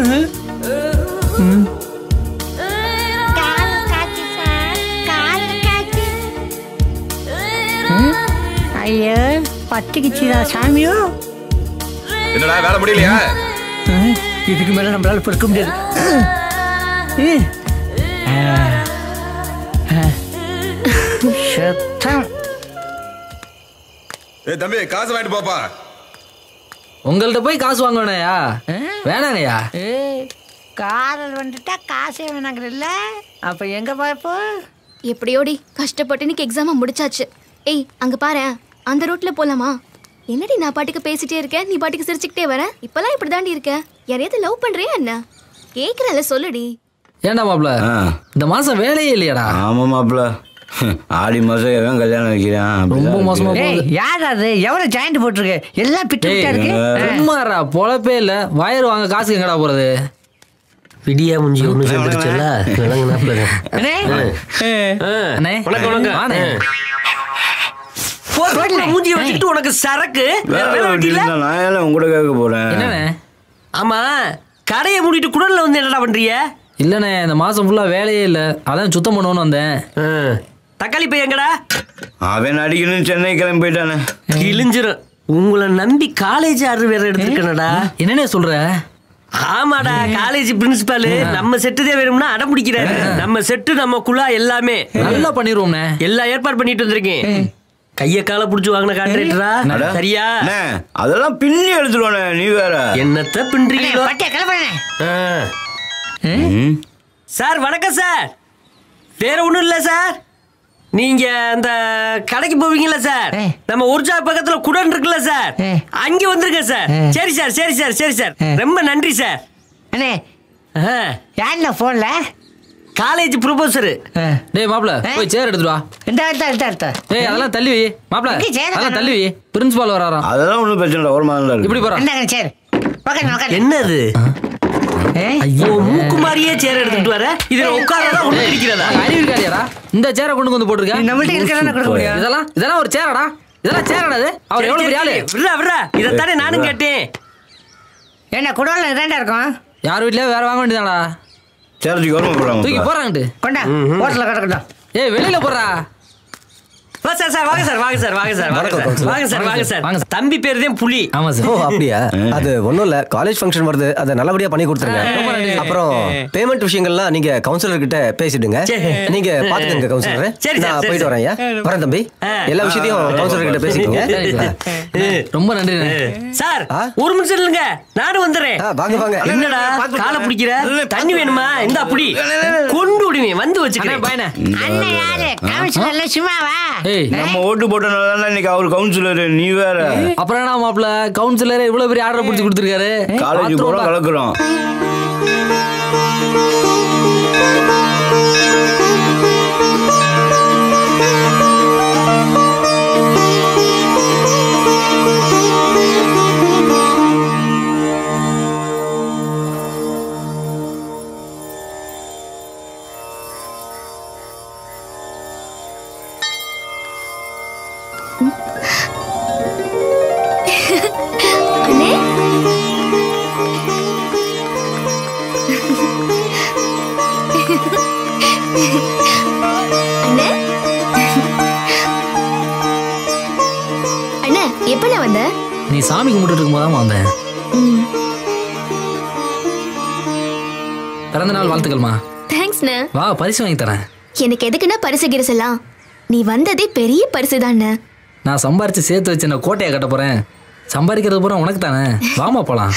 ஐயோ பத்திக்குச்சுதா சாமியோ. என்னடா வேலை முடியலையா? இதுக்கு மேல நம்மளால பொறுக்க முடியாது. சுத்தம். ஏய் தம்பி காசு வாங்கிட்டு போப்பா. உங்கள்ட்ட போய் காசு வாங்கணும்யா? வேணாங்கய்யா. காதல் வந்துட்டா காசே வேணாங்கிறல்ல. அப்ப எங்க பாப்போ? எப்படியோடி கஷ்டப்பட்டு இன்னைக்கு எக்ஸாம் முடிச்சாச்சு. ஏய் அங்க பாரு, அந்த ரூட்ல போலாமா? என்னடி நான் பாட்டுக்கு பேசிட்டே இருக்கேன், நீ பாட்டுக்கு சிரிச்சுக்கிட்டே வர. இப்பெல்லாம் இப்படி தாண்டி இருக்க. யாரையாவது லவ் பண்றியா என்ன? கேக்குறல சொல்லுடி. ஏண்டா மாப்ள, இந்த மாசம் வேலையே இல்லையாடா? ஆமா மாப்ள, ஆடி மாசம் எவன் கல்யாணம் வைக்கிறான். ரொம்ப மோசமா ஏய் யார் அது? எவ்வளவு ஜாயிண்ட் போட்டுருக்கு? எல்லாம் பிட்டு பிட்டா இருக்கு. சும்மாடா, பொழப்பே இல்ல. வயர் வாங்க காசு எங்கடா போறது? விடியா முஞ்சி ஒண்ணு சேர்ந்துருச்சுல்ல. விளங்குனாப்ல. அண்ணே அண்ணே உனக்கு உனக்கு வாண்ணே. மூஞ்சியை வச்சுக்கிட்டு உனக்கு சரக்கு நான் உங்களோட கேட்க போறேன். என்னண்ணே? ஆமா, கடையை மூடிட்டு குடல்ல வந்து என்னடா பண்றீங்க? இல்லண்ணே, இந்த மாசம் ஃபுல்லா வேலையே இல்ல, அதான் சுத்தம் பண்ணுவோன்னு வந்தேன். தக்காளி பை எங்கடா? அவன் அடிக்கணும் சென்னை கிளம்பி போயிட்டானே. கிழிஞ்சிரும். உங்களை நம்பி காலேஜ் ஆர்டர் வேற எடுத்துருக்கனடா. என்னண்ணே சொல்ற? ஆமாடா, காலேஜ் பிரின்சிபால் நம்ம செட்டுதே வேணும்னா அடம் பிடிக்கிறாரு. நம்ம செட்டு நம்ம குழா எல்லாமே நல்லா பண்ணிடுவோம்ண்ணே. எல்லா ஏற்பாடு பண்ணிட்டு வந்திருக்கேன். கைய கால புடிச்சு வாங்கின கான்ட்ராக்டரா? சரியா? அதெல்லாம் பின்னி எடுத்துருவானே. நீ வேற என்னத்த பின்றீங்களோ? ம். சார் வணக்கம் சார். வேற ஒண்ணும் இல்ல சார், நீங்க அந்த கடைக்கு போவீங்கல்ல சார், நம்ம ஒரிஜா பக்கத்துல குடன் இருக்குல்ல சார், அங்க வந்துருங்க சார். சரி சார் சரி சார் சரி சார், ரொம்ப நன்றி சார். அண்ணே யாருண்ணா போன்ல? College professor. டேய் மாப்ள, போய் சேர் எடுத்துட்டு வா. இந்த எடுத்தா எடுத்தா எடுத்தா. டேய் அதெல்லாம் தள்ளி வை மாப்ள, இங்க சேர் அதெல்லாம் தள்ளி வை. பிரின்சிபால் வராராம். அதெல்லாம் ஒண்ணும் பிரச்சனை இல்ல, ஓரமா தான் இருக்கு. இப்படி போறா. இந்தாங்க சேர். உட்காருங்க உட்காருங்க. என்னது? ஐயோ மூக்கு மாதிரியே சேர் எடுத்துட்டு வர. இதுல உட்காரதா ஒண்ணு இருக்கிறதா? அறிவு இருக்காடியாடா? இந்த சேரை கொண்டு வந்து போட்டுருக்க. நம்மள்ட்ட இருக்கறத கொடுக்க முடியும். இதெல்லாம் இதெல்லாம் ஒரு சேரடா? இதெல்லாம் சேரடா? இது அவர் எவ்வளவு பெரிய ஆளு? விட்றா விட்றா, இத தானே நானும் கேட்டேன். என்ன குடோன்ல ரெண்டா இருக்கும்? யார் வீட்லயே வேற வாங்க வேண்டியதாடா? சேர்த்துக்கு வரமா போறாங்க. தூக்கி போறாங்கட்டு. கொண்டா ஹோட்டல்ல கிடக்கட்டும். ஏய் வெளியில போறா. வா சார் சார் வாங்க சார் வாங்க சார் வாங்க சார் வாங்க சார் வாங்க சார் வாங்க சார் வாங்க. தம்பி பேர் தான் புலி. ஆமா சார். ஓ அப்படியா? அது ஒண்ணும் இல்ல, காலேஜ் ஃபங்க்ஷன் வருது, அதை நல்லபடியா பண்ணி கொடுத்துருங்க. அப்புறம் பேமெண்ட் விஷயங்கள்லாம் நீங்க கவுன்சிலர் கிட்ட பேசிடுங்க. நீங்க பாத்துக்கங்க கவுன்சிலர். நான் போயிட்டு வரேன். ஐயா வரேன் தம்பி. எல்லா விஷயத்தையும் கவுன்சிலர் கிட்ட பேசிக்கங்க. ரொம்ப நன்றி சார். ஒரு நிமிஷம் இல்லங்க, நானும் வந்துடுறேன். வாங்க வாங்க. என்னடா காலை பிடிக்கிற? தண்ணி வேணுமா? இந்த அப்படி கொண்டு விடுவேன், வந்து வச்சுக்கிறேன். பாய்னே. அண்ணன் யாரு? கவுன்சிலர்ல சும்மாவா? நம்ம ஓட்டு போட்டனால இன்னைக்கு அவர் கவுன்சிலர். நீ வேற. அப்புறம் என்ன மாப்ள, கவுன்சிலர் இவ்வளவு பெரிய ஆர்டர் பிடிச்சு கொடுத்துருக்காரு. காலேஜ் போற கலக்குறோம். அண்ணே அண்ணே அண்ணே எப்ப வந்த? நீ சாமி கும்பிட்டு இருக்கும் போதான் வந்தேன். பிறந்த நாள் வாழ்த்துக்கள்மா. தேங்க்ஸ்ண்ணே. வா பரிசு வாங்கி தரேன். எனக்கு எதுக்குன்னா பரிசு கிரிசலாம்? நீ வந்ததே பெரிய பரிசு தானே. நான் சம்பாரிச்சு சேர்த்து வச்சு நான் கோட்டையை கட்ட போறேன். சம்பாதிக்கிறது பூரா உனக்கு தானே. வாமா போலாம்.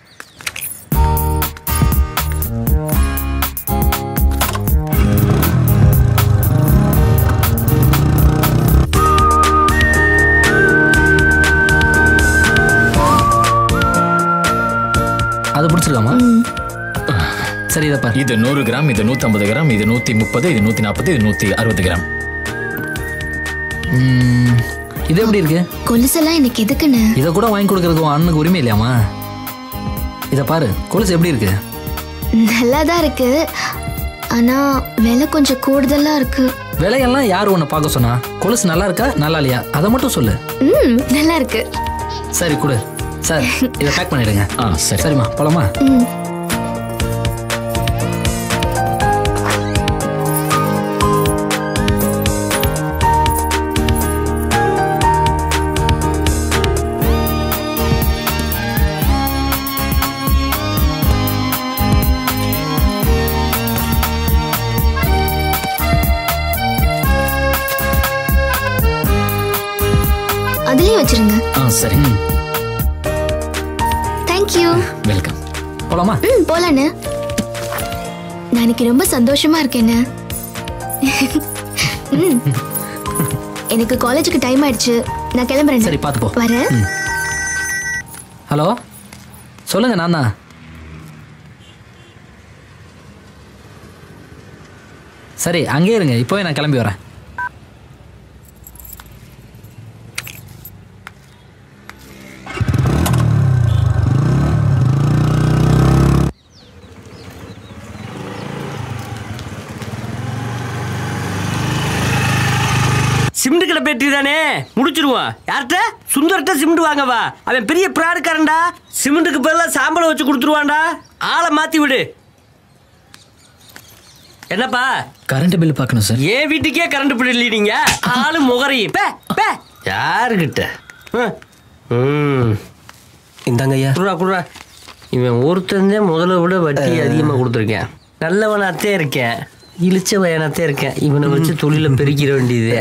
அது பிடிச்சிருக்காமா? சரி இதை பாரு. இது நூறு கிராம், இது நூத்தி ஐம்பது கிராம், இது நூத்தி முப்பது, இது நூத்தி நாற்பது, இது நூத்தி அறுபது கிராம். இது எப்படி இருக்கு? கொலுசெல்லாம் எனக்கு எதுக்குன்னு? இதை கூட வாங்கி கொடுக்கறதுக்கு உன் அண்ணனுக்கு உரிமை இல்லையாமா? இதை பாரு, கொலுசு எப்படி இருக்கு? நல்லாதான் இருக்கு, ஆனா விலை கொஞ்சம் கூடுதலா இருக்கு. விலையெல்லாம் யார் உன்னை பார்க்க சொன்னா? கொலுசு நல்லா இருக்கா நல்லா இல்லையா அதை மட்டும் சொல்லு. ம் நல்லா இருக்கு. சரி கொடு சார், இதை பேக் பண்ணிடுங்க. ஆ சரி. சரிம்மா போலாமா? ம் அதுலயே வச்சிருங்க. ஆ சரி. Thank you. வெல்கம். போலாமா? ம் போலானே. நான் இன்னைக்கு ரொம்ப சந்தோஷமா இருக்கேனே. ம் எனக்கு காலேஜுக்கு டைம் ஆயிடுச்சு, நான் கிளம்புறேன். சரி பார்த்து போ. வரேன். ஹலோ சொல்லுங்க, நான் தான். சரி அங்கே இருங்க, இப்போவே நான் கிளம்பி வரேன். சிமெண்ட் கடை பேட்டி தானே, முடிச்சிருவான். யார்கிட்ட? சுந்தர்கிட்ட சிமெண்ட் வாங்கவா? அவன் பெரிய பிராடுக்காரன்டா. சிமெண்ட்டுக்கு பதிலாக சாம்பலை வச்சு கொடுத்துருவான்டா. ஆளை மாத்தி விடு. என்னப்பா கரண்ட் பில் பார்க்கணும் சார். ஏன் வீட்டுக்கே கரண்ட் பில் இல்லீங்க? ஆளு முகரி பே பே. யாருக்கிட்ட? இந்தாங்க ஐயா. குடுறா குடுறா. இவன் ஒருத்தன் முதல்ல விட வட்டி அதிகமாக கொடுத்துருக்கேன். நல்லவனாத்தே இருக்கேன், இழிச்ச வயனாத்தே இருக்கேன். இவனை வச்சு தொழில பெருக்கிட வேண்டியது.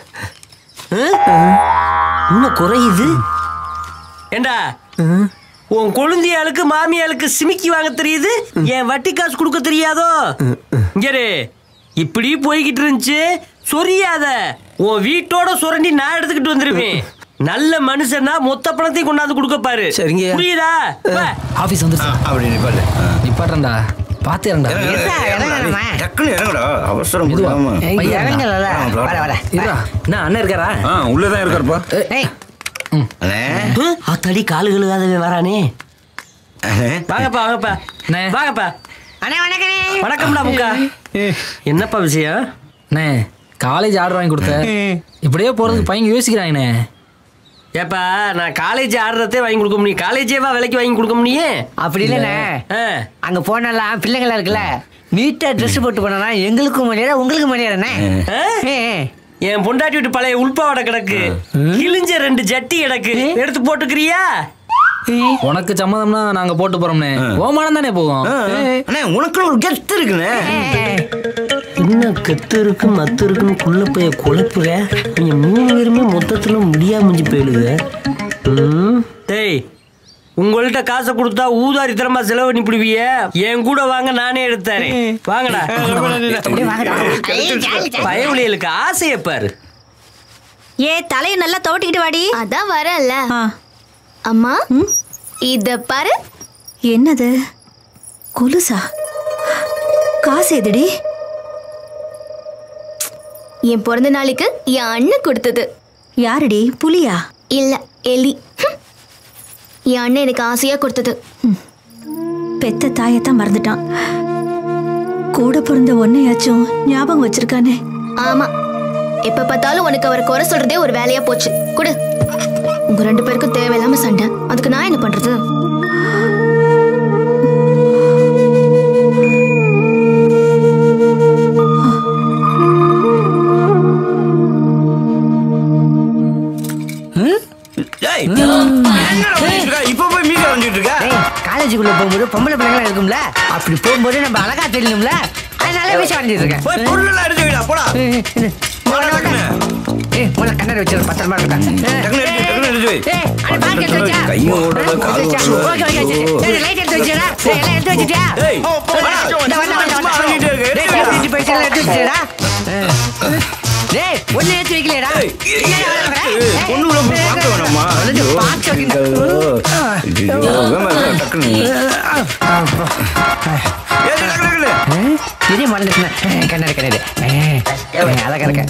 இன்னும் குறையுது. ஏண்டா உன் கொழுந்தியாளுக்கு மாமியாளுக்கு சிமிக்கி வாங்க தெரியுது, என் வட்டி காசு கொடுக்க தெரியாதோ? இங்கே இப்படி போய்கிட்டு இருந்துச்சு, சொரியாத. உன் வீட்டோட சுரண்டி நான் எடுத்துக்கிட்டு வந்துருவேன். நல்ல மனுஷன்னா மொத்த பணத்தையும் கொண்டாந்து கொடுக்க பாரு. சரிங்க. புரியுதா? ஆபீஸ் வந்துருச்சு. அப்படி நிப்பாடு. நிப்பாடுறா. பாத்தேன்டா. டக்குனு இறங்கடா, அவசரம் மெதுவா. இல்லாம. பையா, இறங்கலல. வர வர. இருடா. நான் அண்ணன் இருக்காரா? ஆ உள்ளதான் இருக்காருப்பா. ஏய் அத்தடி காலு கழுகாதவே வரானே. வாங்கப்பா வாங்கப்பா வாங்கப்பா. அண்ணே வணக்கண்ணே. வணக்கம்டா முக்கா. என்னப்பா விஷயம்? அண்ணே காலேஜ் ஆர்டர் வாங்கி கொடுத்த, இப்படியே போறதுக்கு பையன் யோசிக்கிறாங்கண்ணே. ஏப்பா நான் காலேஜ் ஆடுறதே வாங்கி கொடுக்க முடியும், காலேஜேவா விலைக்கு வாங்கி கொடுக்க முடியும்? அப்படி இல்லைண்ணே, அங்க போனெல்லாம் பிள்ளைங்களா இருக்குல்ல, நீட்டா ட்ரெஸ் போட்டு போனா எங்களுக்கும் மணியாரா உங்களுக்கும் மணியாரண்ணே. என் பொண்டாட்டி விட்டு பழைய உள்பாவடை கிடக்கு, கிழிஞ்ச ரெண்டு ஜட்டி கிடக்கு, எடுத்து போட்டுக்கிறியா? உனக்கு சம்மதம்னா நாங்க போட்டு போறோம்னே. ஓமானம் தானே போகும். உனக்கு ஒரு கெத்து இருக்குண்ணே. இன்னும் கெத்து இருக்கு மத்து இருக்குன்னு குள்ள போய் குழப்புற. நீங்க மூணு பேருமே மொத்தத்துல முடியா முடிஞ்சு போயிடுது. டேய் உங்கள்கிட்ட காசை கொடுத்தா ஊதாரி தரமா செலவு பண்ணி பிடிவிய. என் கூட வாங்க, நானே எடுத்தாரேன். வாங்கடா. பயவுளிகளுக்கு ஆசைய பாரு. ஏ தலையை நல்லா துவட்டிக்கிட்டு வாடி. அதான் வரல. அம்மா இத பாரு. என்னது? கொலுசா? காசு எதுடி? என் பிறந்த நாளைக்கு என் அண்ணன் கொடுத்தது. யாருடி? புலியா? இல்ல எலி. என் அண்ணன் எனக்கு ஆசையா கொடுத்தது. பெத்த தாயத்தான் மறந்துட்டான், கூட பிறந்த ஒன்னையாச்சும் ஞாபகம் வச்சிருக்கானே. ஆமா, எப்ப பார்த்தாலும் உனக்கு அவர் குறை சொல்றதே ஒரு வேலையா போச்சு. குடு. உங்க ரெண்டு பேருக்கும் தேவையில்லாம சண்டை, அதுக்கு நான் என்ன பண்றது? காலேஜுக்குள்ள போகும்போது பொம்பளை பிள்ளைங்களா இருக்கும்ல, அப்படி போகும்போது நம்ம அழகா தெரியணும்ல, அதனால விஷயம் அடைஞ்சிட்டு இருக்கேன். கண்ணாடி வச்சு பத்திரமா இருக்கேன். ஒன்னு ஏற்றி வைக்கலையடா. இதே மறந்துட்டேன். கண்ணாடி கண்ணாடி அழகா இருக்க.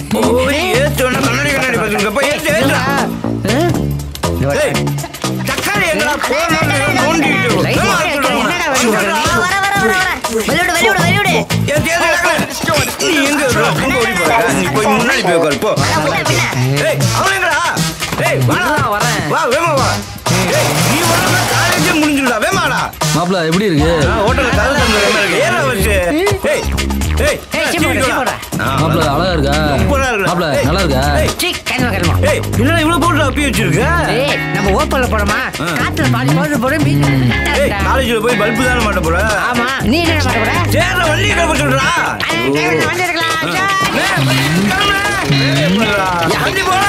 வெளியோடு வெளியோடு வெளியோடு. என் தேர்தல் நடக்கல. நீ எங்க ரொம்ப ஓடி போற? நீ போய் முன்னாடி போய் உட்காரு போ. ஏய் அவன் எங்கடா? ஏய் வாடா வரேன். வா வேமா வா. ஏய் நீ வரல காலேஜே முடிஞ்சிடுடா வேமாடா. மாப்ள எப்படி இருக்கு? ஹோட்டல்ல கதவு தந்து வேமா இருக்கு. ஏறா வச்சு. ஏய் ஏய் ஏய் சிப்போடா சிப்போடா. மாப்ள அழகா இருக்கா? சூப்பரா இருக்கு. மாப்ள நல்லா இருக்கா? ஏய் சீ கண்ணு கண்ணு. ஏய் என்னடா இவ்ளோ போட்டு அப்பி வச்சிருக்க? ஏய் நம்ம ஓப்பன்ல போறோமா? காத்துல பாதி போடு போடு மீன். ஏய் காலேஜ்ல போய் பல்பு தான மாட்ட போற? ஆமா நீ என்ன மாட்ட போற? சேர்ல வள்ளி கட்ட போறடா. தேவன வந்து இருக்கலாம். ஏய் கண்ணு. ஏய் போடா. யாண்டி போடா.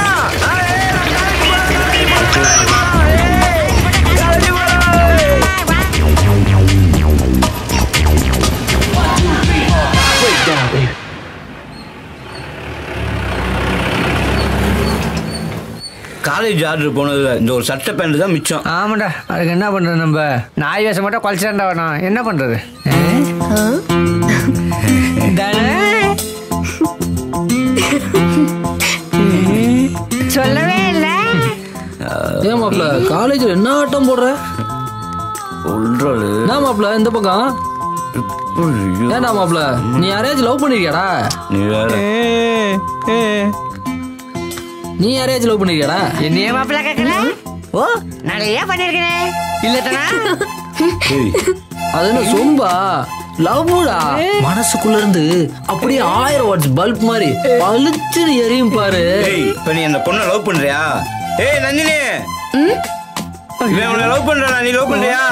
காலேஜ் ஆர்டர் போனதுல இந்த ஒரு சட்டை பேண்ட் தான் மிச்சம். ஆமாடா அதுக்கு என்ன பண்றது நம்ம நாய் வேஷம் மட்டும் குறைச்சாண்டா வேணும் என்ன பண்றது சொல்லவே இல்ல. ஏன் மாப்ள காலேஜ்ல என்ன ஆட்டம் போடுற? சொல்றது என்ன மாப்ள இந்த பக்கம்? ஏன்டா மாப்ள நீ யாரையாச்சும் லவ் பண்ணிருக்கியாடா? நீ வேற நீ யாரையாச்சும் லவ் பண்ணிருக்கியாடா? என்னைய மாப்பிள்ள கேட்கல? ஓ நிறைய பண்ணிருக்கேன் இல்லட்டனா? அது என்ன சொம்பா லவ்டா மனசுக்குள்ள இருந்து அப்படியே ஆயிரம் வாட்ஸ் பல்ப் மாதிரி பளிச்சுன்னு எரியும் பாரு. ஏய் இப்ப நீ அந்த பொண்ணை லவ் பண்றியா? ஏய் நந்தினி இவன் உன்னை லவ் பண்றானா? நீ லவ் பண்றியா?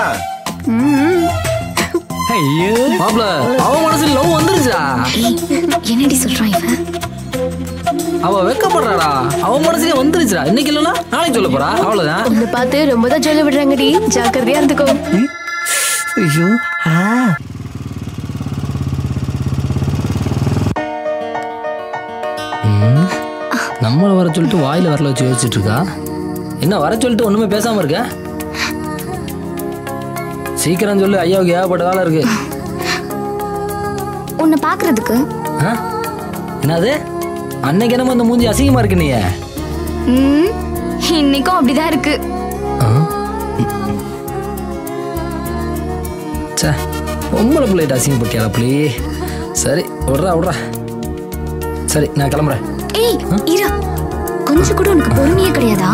ஐயோ மாப்ள அவ மனசுல லவ் வந்துருச்சா? என்னடி சொல்றான் இவன்? அவ வெக்கப்படுறாடா. அவ மனசுல வந்துருச்சா? இன்னைக்கு இல்லனா நாளைக்கு சொல்ல போறா. அவ்வளவுதான். உன்னை பார்த்து ரொம்ப தான் சொல்ல விடுறாங்கடி, ஜாக்கிரதையா இருந்துக்கோ. ஐயோ நம்மள வர சொல்லிட்டு வாயில வரல வச்சு யோசிச்சுட்டு இருக்கா. என்ன வர சொல்லிட்டு ஒண்ணுமே பேசாம இருக்க? சீக்கிரம் சொல்லு, ஐயாவுக்கு ஏகப்பட்ட வேலை இருக்கு. உன்னை பாக்குறதுக்கு என்னது அன்னைக்கு என்னமோ இந்த மூஞ்சி அசிங்கமா இருக்கு. நீ ம், இன்னைக்கும் அப்படிதான் இருக்கு. சே பொம்பளை பிள்ளைகிட்ட அசிங்கப்பட்டியாடா புள்ளி. சரி விட்றா விட்றா. சரி நான் கிளம்புறேன். ஏய் இரு, கொஞ்சம் கூட உனக்கு பொறுமையே கிடையாதா?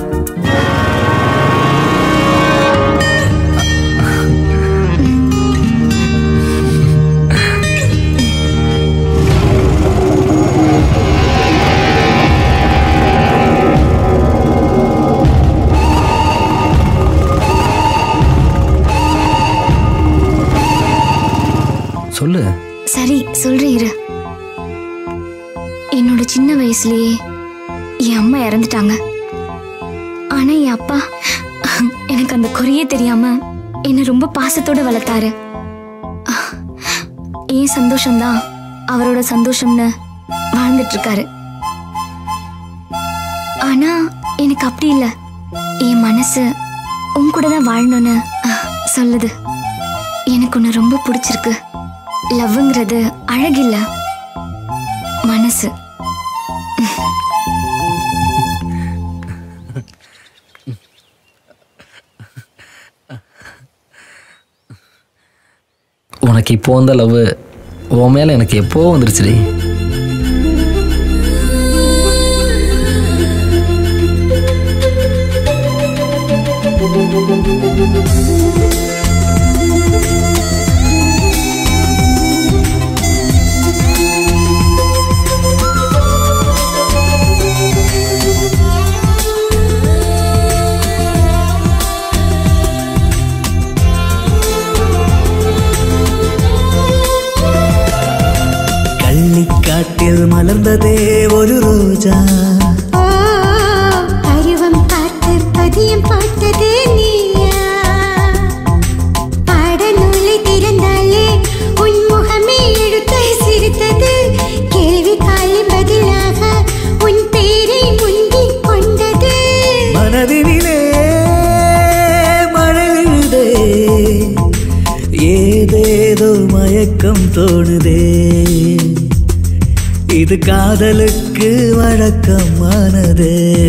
சொல்லு. சரி சொல்றேன் இரு. என்னோட சின்ன வயசுலயே என் அம்மா இறந்துட்டாங்க. ஆனா என் அப்பா எனக்கு அந்த குறையே தெரியாம என்ன ரொம்ப பாசத்தோட வளர்த்தாரு. என் சந்தோஷம்தான் அவரோட சந்தோஷம்னு வாழ்ந்துட்டு இருக்காரு. ஆனா எனக்கு அப்படி இல்ல. என் மனசு உன் கூட தான் வாழணும்னு சொல்லுது. எனக்கு உன்னை ரொம்ப பிடிச்சிருக்கு. லவ்ங்கிறது அழகில்ல, மனசு. உனக்கு இப்போ வந்த லவ் உன் மேல எனக்கு எப்போ வந்துருச்சுடி. கள்ளிக்காட்டில் மலர்ந்ததே ஒரு ரோஜா. பருவம் பார்த்து பதியம் பார்த்தது நீயா? பாடநூலை திறந்தாலே உன் முகமே எடுத்து சிரித்தது. கேள்வி காலை பதிலாக உன் பேரை முந்திக் கொண்டது. மனதினிலே மழை விழுதே, ஏதேதோ மயக்கம் தோணுதே. இது காதலுக்கு வழக்கமானதே.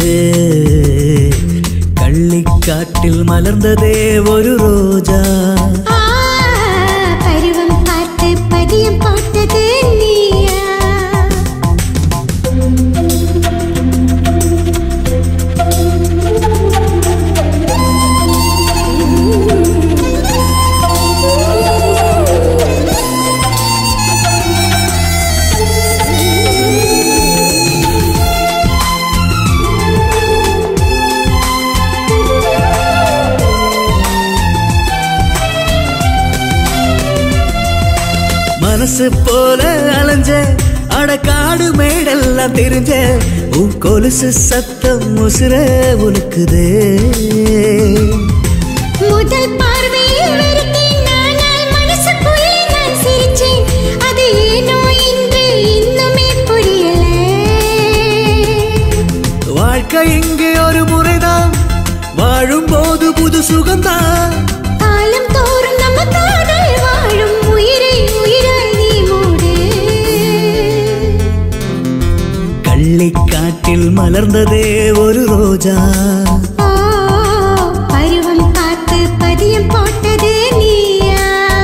கள்ளிக்காட்டில் மலர்ந்ததே ஒரு ரோஜா. பருவம் பார்த்து பதியம் போட்டது நீயா மனசு போல அலைஞ்ச அடக்காடு மேடெல்லாம் தெரிஞ்ச உன் கொலுசு சத்தம் உசுர உனக்குதே முதல் பார்வையில் வெறுத்தேன் நானால் மனசுக்குள்ளே நான் சிரிச்சேன் அது ஏனோ இன்று இன்னுமே புரியல வாழ்க்கை இங்கே ஒரு முறைதான் வாழும்போது புது சுகம்தான் காலம் தோறும் நம்ம காதல் வாழும் உயிரை உயிராய் நீ மூடு கள்ளிக்காட்டில் மலர்ந்ததே ஒரு ரோஜா ஓ, பருவம் பார்த்து பதியம் போட்டது நீயா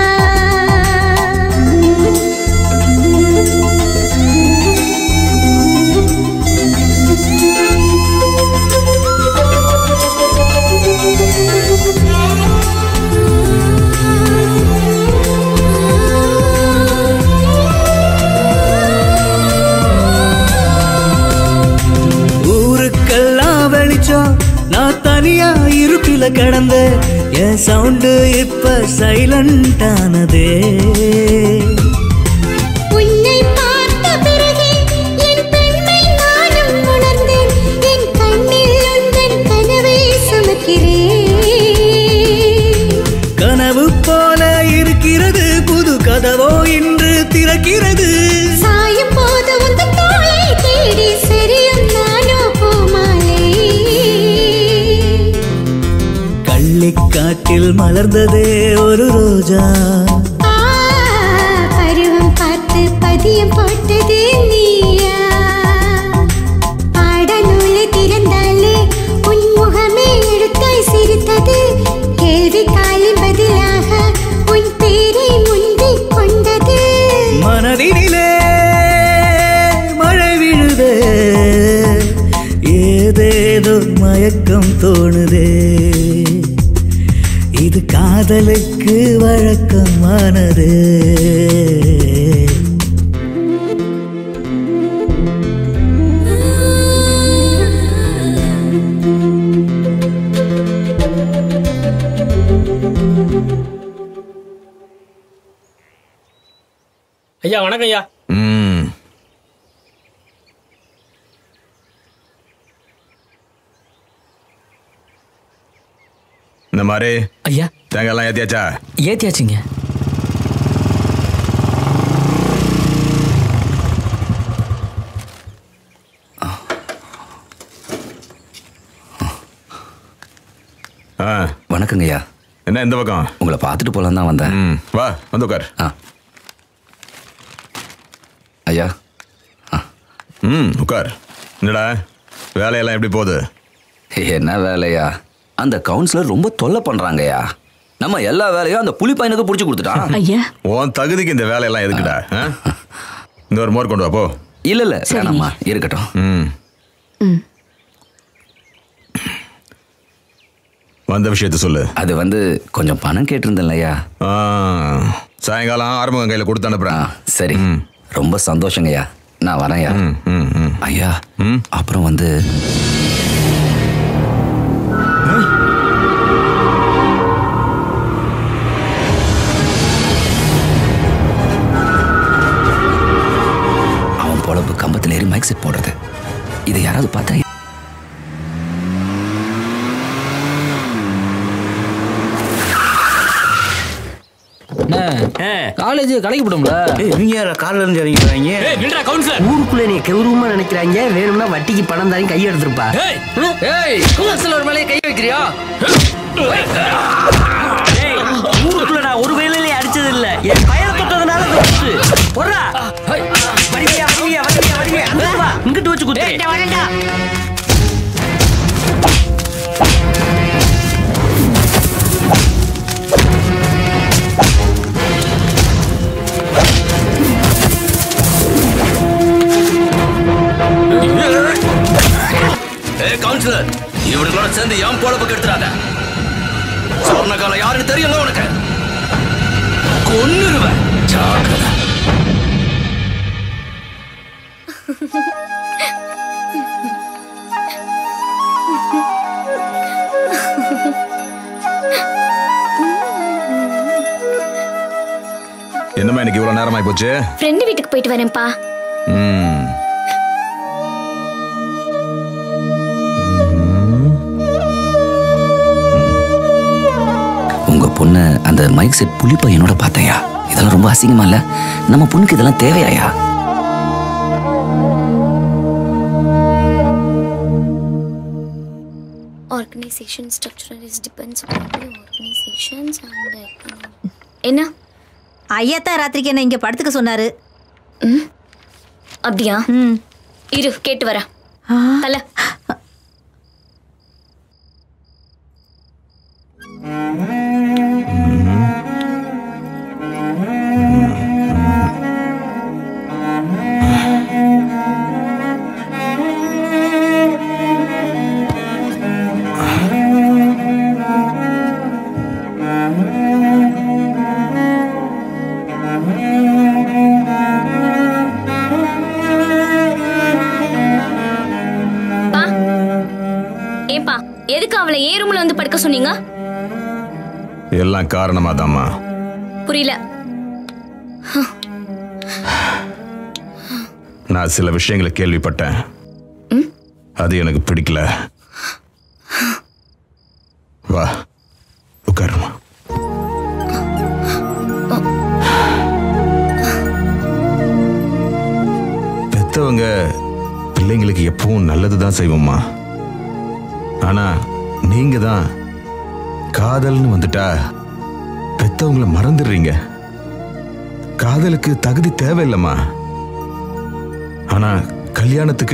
ஊருக்கெல்லாம் வெளிச்சம் நான் தனியா இருப்பில கிடந்த என் சவுண்டு இப்ப சைலண்ட் ஆனதே உன்னை பார்த்த பிறகே என் பெண்மை நானும் உணர்ந்தேன் என் கண்ணில் உந்தன் கனவை சுமக்கிறேன் கனவு போல இருக்கிறது புது கதவோ இன்று திறக்கிறது சாயும் போது உந்தன் தோளை தேடி சரியும் நானோ பூமாலை கள்ளிக்காட்டில் மலர்ந்ததே ஒரு ரோஜா ஆ, பருவம் பார்த்து பதியம் போட்டது நீயா பாடநூலை திறந்தாலே உன் முகமே எடுத்தாய் சிரித்தது கேள்வி காலின் பதிலாக உன் பேரை முந்திக் கொண்டது மனதினிலே மழை விழுதே ஏதேதோ மயக்கம் தோணுதே இது காதலுக்கு வழக்கமானது ஐயா வணக்கம் ஐயா. ம் இந்த மாதிரி ஐயா தேங்காய்லாம் ஏத்தியாச்சா? ஏத்தியாச்சுங்க. ஆ வணக்கங்கய்யா. என்ன இந்த பக்கம்? உங்களை பார்த்துட்டு போலாம் தான் வந்தேன். ம் வா வந்து உட்கார். ஆ ஐயா. ம் உட்கார். என்னடா வேலையெல்லாம் எப்படி போகுது? என்ன வேலையா? அந்த கவுன்சிலர் ரொம்ப தொல்லை பண்றாங்கய்யா. நம்ம எல்லா வேலையும் அந்த புலி பையனுக்கு புடிச்சு கொடுத்துட்டான். ஐயா உன் தகுதிக்கு இந்த வேலையெல்லாம் எதுக்குடா? ஆ? இந்த ஒரு மோர் கொண்டு வா போ. இல்ல இல்ல வேணாம்மா இருக்கட்டும். ம் ம் வந்த விஷயத்த சொல்லு. அது வந்து கொஞ்சம் பணம் கேட்டிருந்தேன்லையா. சாயங்காலம் ஆறுமுகம் கையில் கொடுத்து அனுப்புறேன். சரி ரொம்ப சந்தோஷங்கய்யா. நான் வரேன்யா. ஐயா அப்புறம் வந்து அவன் பொழப்பு கம்பத்தில் ஏறி மைக் செட் போடுறது. இதை யாராவது பார்த்தா காலேஜ் கலைக்கு போடும்ல. இவங்க யாரா காலில் இருந்து இறங்கிடுறாங்க? ஊருக்குள்ள நீ கௌரவமா நினைக்கிறாங்க. வேணும்னா வட்டிக்கு பணம் தாங்க கையை எடுத்துருப்பா. கவுன்சிலர் மேலே கை வைக்கிறியா? ஊருக்குள்ள நான் ஒரு வேலையிலே அடிச்சது இல்ல. என் பையனை தொட்டதுனால பொறா வடிவியா வடிவியா வடிவியா வடிவியா இங்கிட்டு வச்சு குத்து. கவுன்சிலர், இவனுங்களோட சேர்ந்து என் பொழப்பு கெடுத்துறாத. சொர்ணகாலம் யாருன்னு தெரியுங்க உனக்கு? கொன்னுருவேன். ஜாக்கிரதை. என்னம்மா எனக்கு இவ்வளவு நேரமாயி போச்சு? ஃப்ரெண்டு வீட்டுக்கு போயிட்டு வரேன்ப்பா. ம். உங்க பொண்ணு அந்த மைக் செட் புலிப்ப என்னோட பார்த்தையா? இதெல்லாம் ரொம்ப அசிங்கமா இல்ல? நம்ம பொண்ணுக்கு இதெல்லாம் தேவையாயா? Organization structure is depends upon the organizations and the economy. என்ன? ஐயா தான் ராத்திரிக்கு என்ன இங்க படுத்துக்க சொன்னாரு. ம். அப்படியா? ம். இரு கேட்டு வரேன். தல. எதுக்கு அவளை ஏ ரூம்ல வந்து படுக்க சொன்னீங்க? எல்லாம் காரணமாதாம்மா. புரியல. நான் சில விஷயங்களை கேள்விப்பட்டேன். அது எனக்கு பிடிக்கல. வா உட்காருமா. பெத்தவங்க பிள்ளைங்களுக்கு எப்பவும் நல்லதுதான் செய்வோம்மா. ஆனா நீங்க தான் காதல்னு வந்துட்டா பெத்தவங்களை மறந்துடுறீங்க. காதலுக்கு தகுதி தேவையில்லம்மா. ஆனா கல்யாணத்துக்கு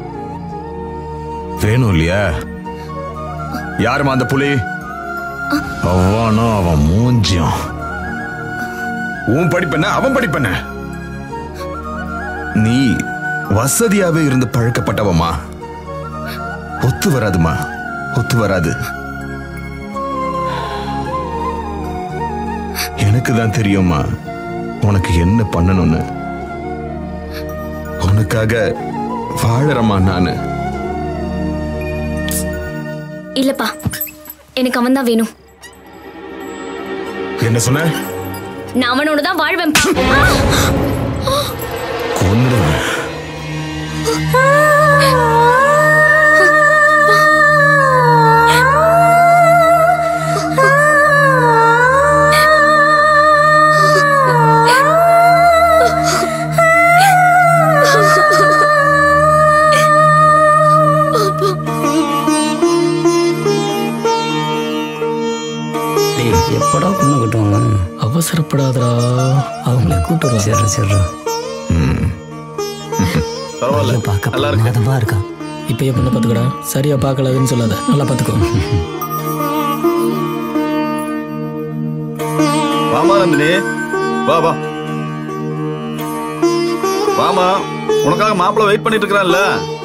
வேணும் இல்லையா? யாருமா அந்த புலி? அவனோ அவன் மூஞ்சியம். உன் படிப்பென்ன அவன் படிப்பென்ன? நீ வசதியாவே இருந்து பழக்கப்பட்டவமா. ஒத்து வராதுமா, ஒத்து வராது. எனக்கு தான் தெரியுமா உனக்கு என்ன பண்ணணும்னு. உனக்காக வாழறமா நானு. இல்லப்பா, எனக்கு அவன் தான் வேணும். என்ன சொன்ன? நான் அவனோட தான் வாழ்வேன். கொன்னுடுவேன். எப்படா பொண்ணு கட்டுவாங்க? அவசரப்படாதடா, அவங்கள கூட்டு வா. சரி சரி. பரவாயில்ல, பார்க்க பிரமாதமா இருக்கா. இப்பயே பொண்ணு பார்த்துக்கடா. சரியா பார்க்கலாதுன்னு சொல்லாத, நல்லா பார்த்துக்கோ. வாமா நந்தினி, வா வா வாமா. உனக்காக மாப்பிள்ளை வெயிட் பண்ணிட்டு இருக்கிறான்ல.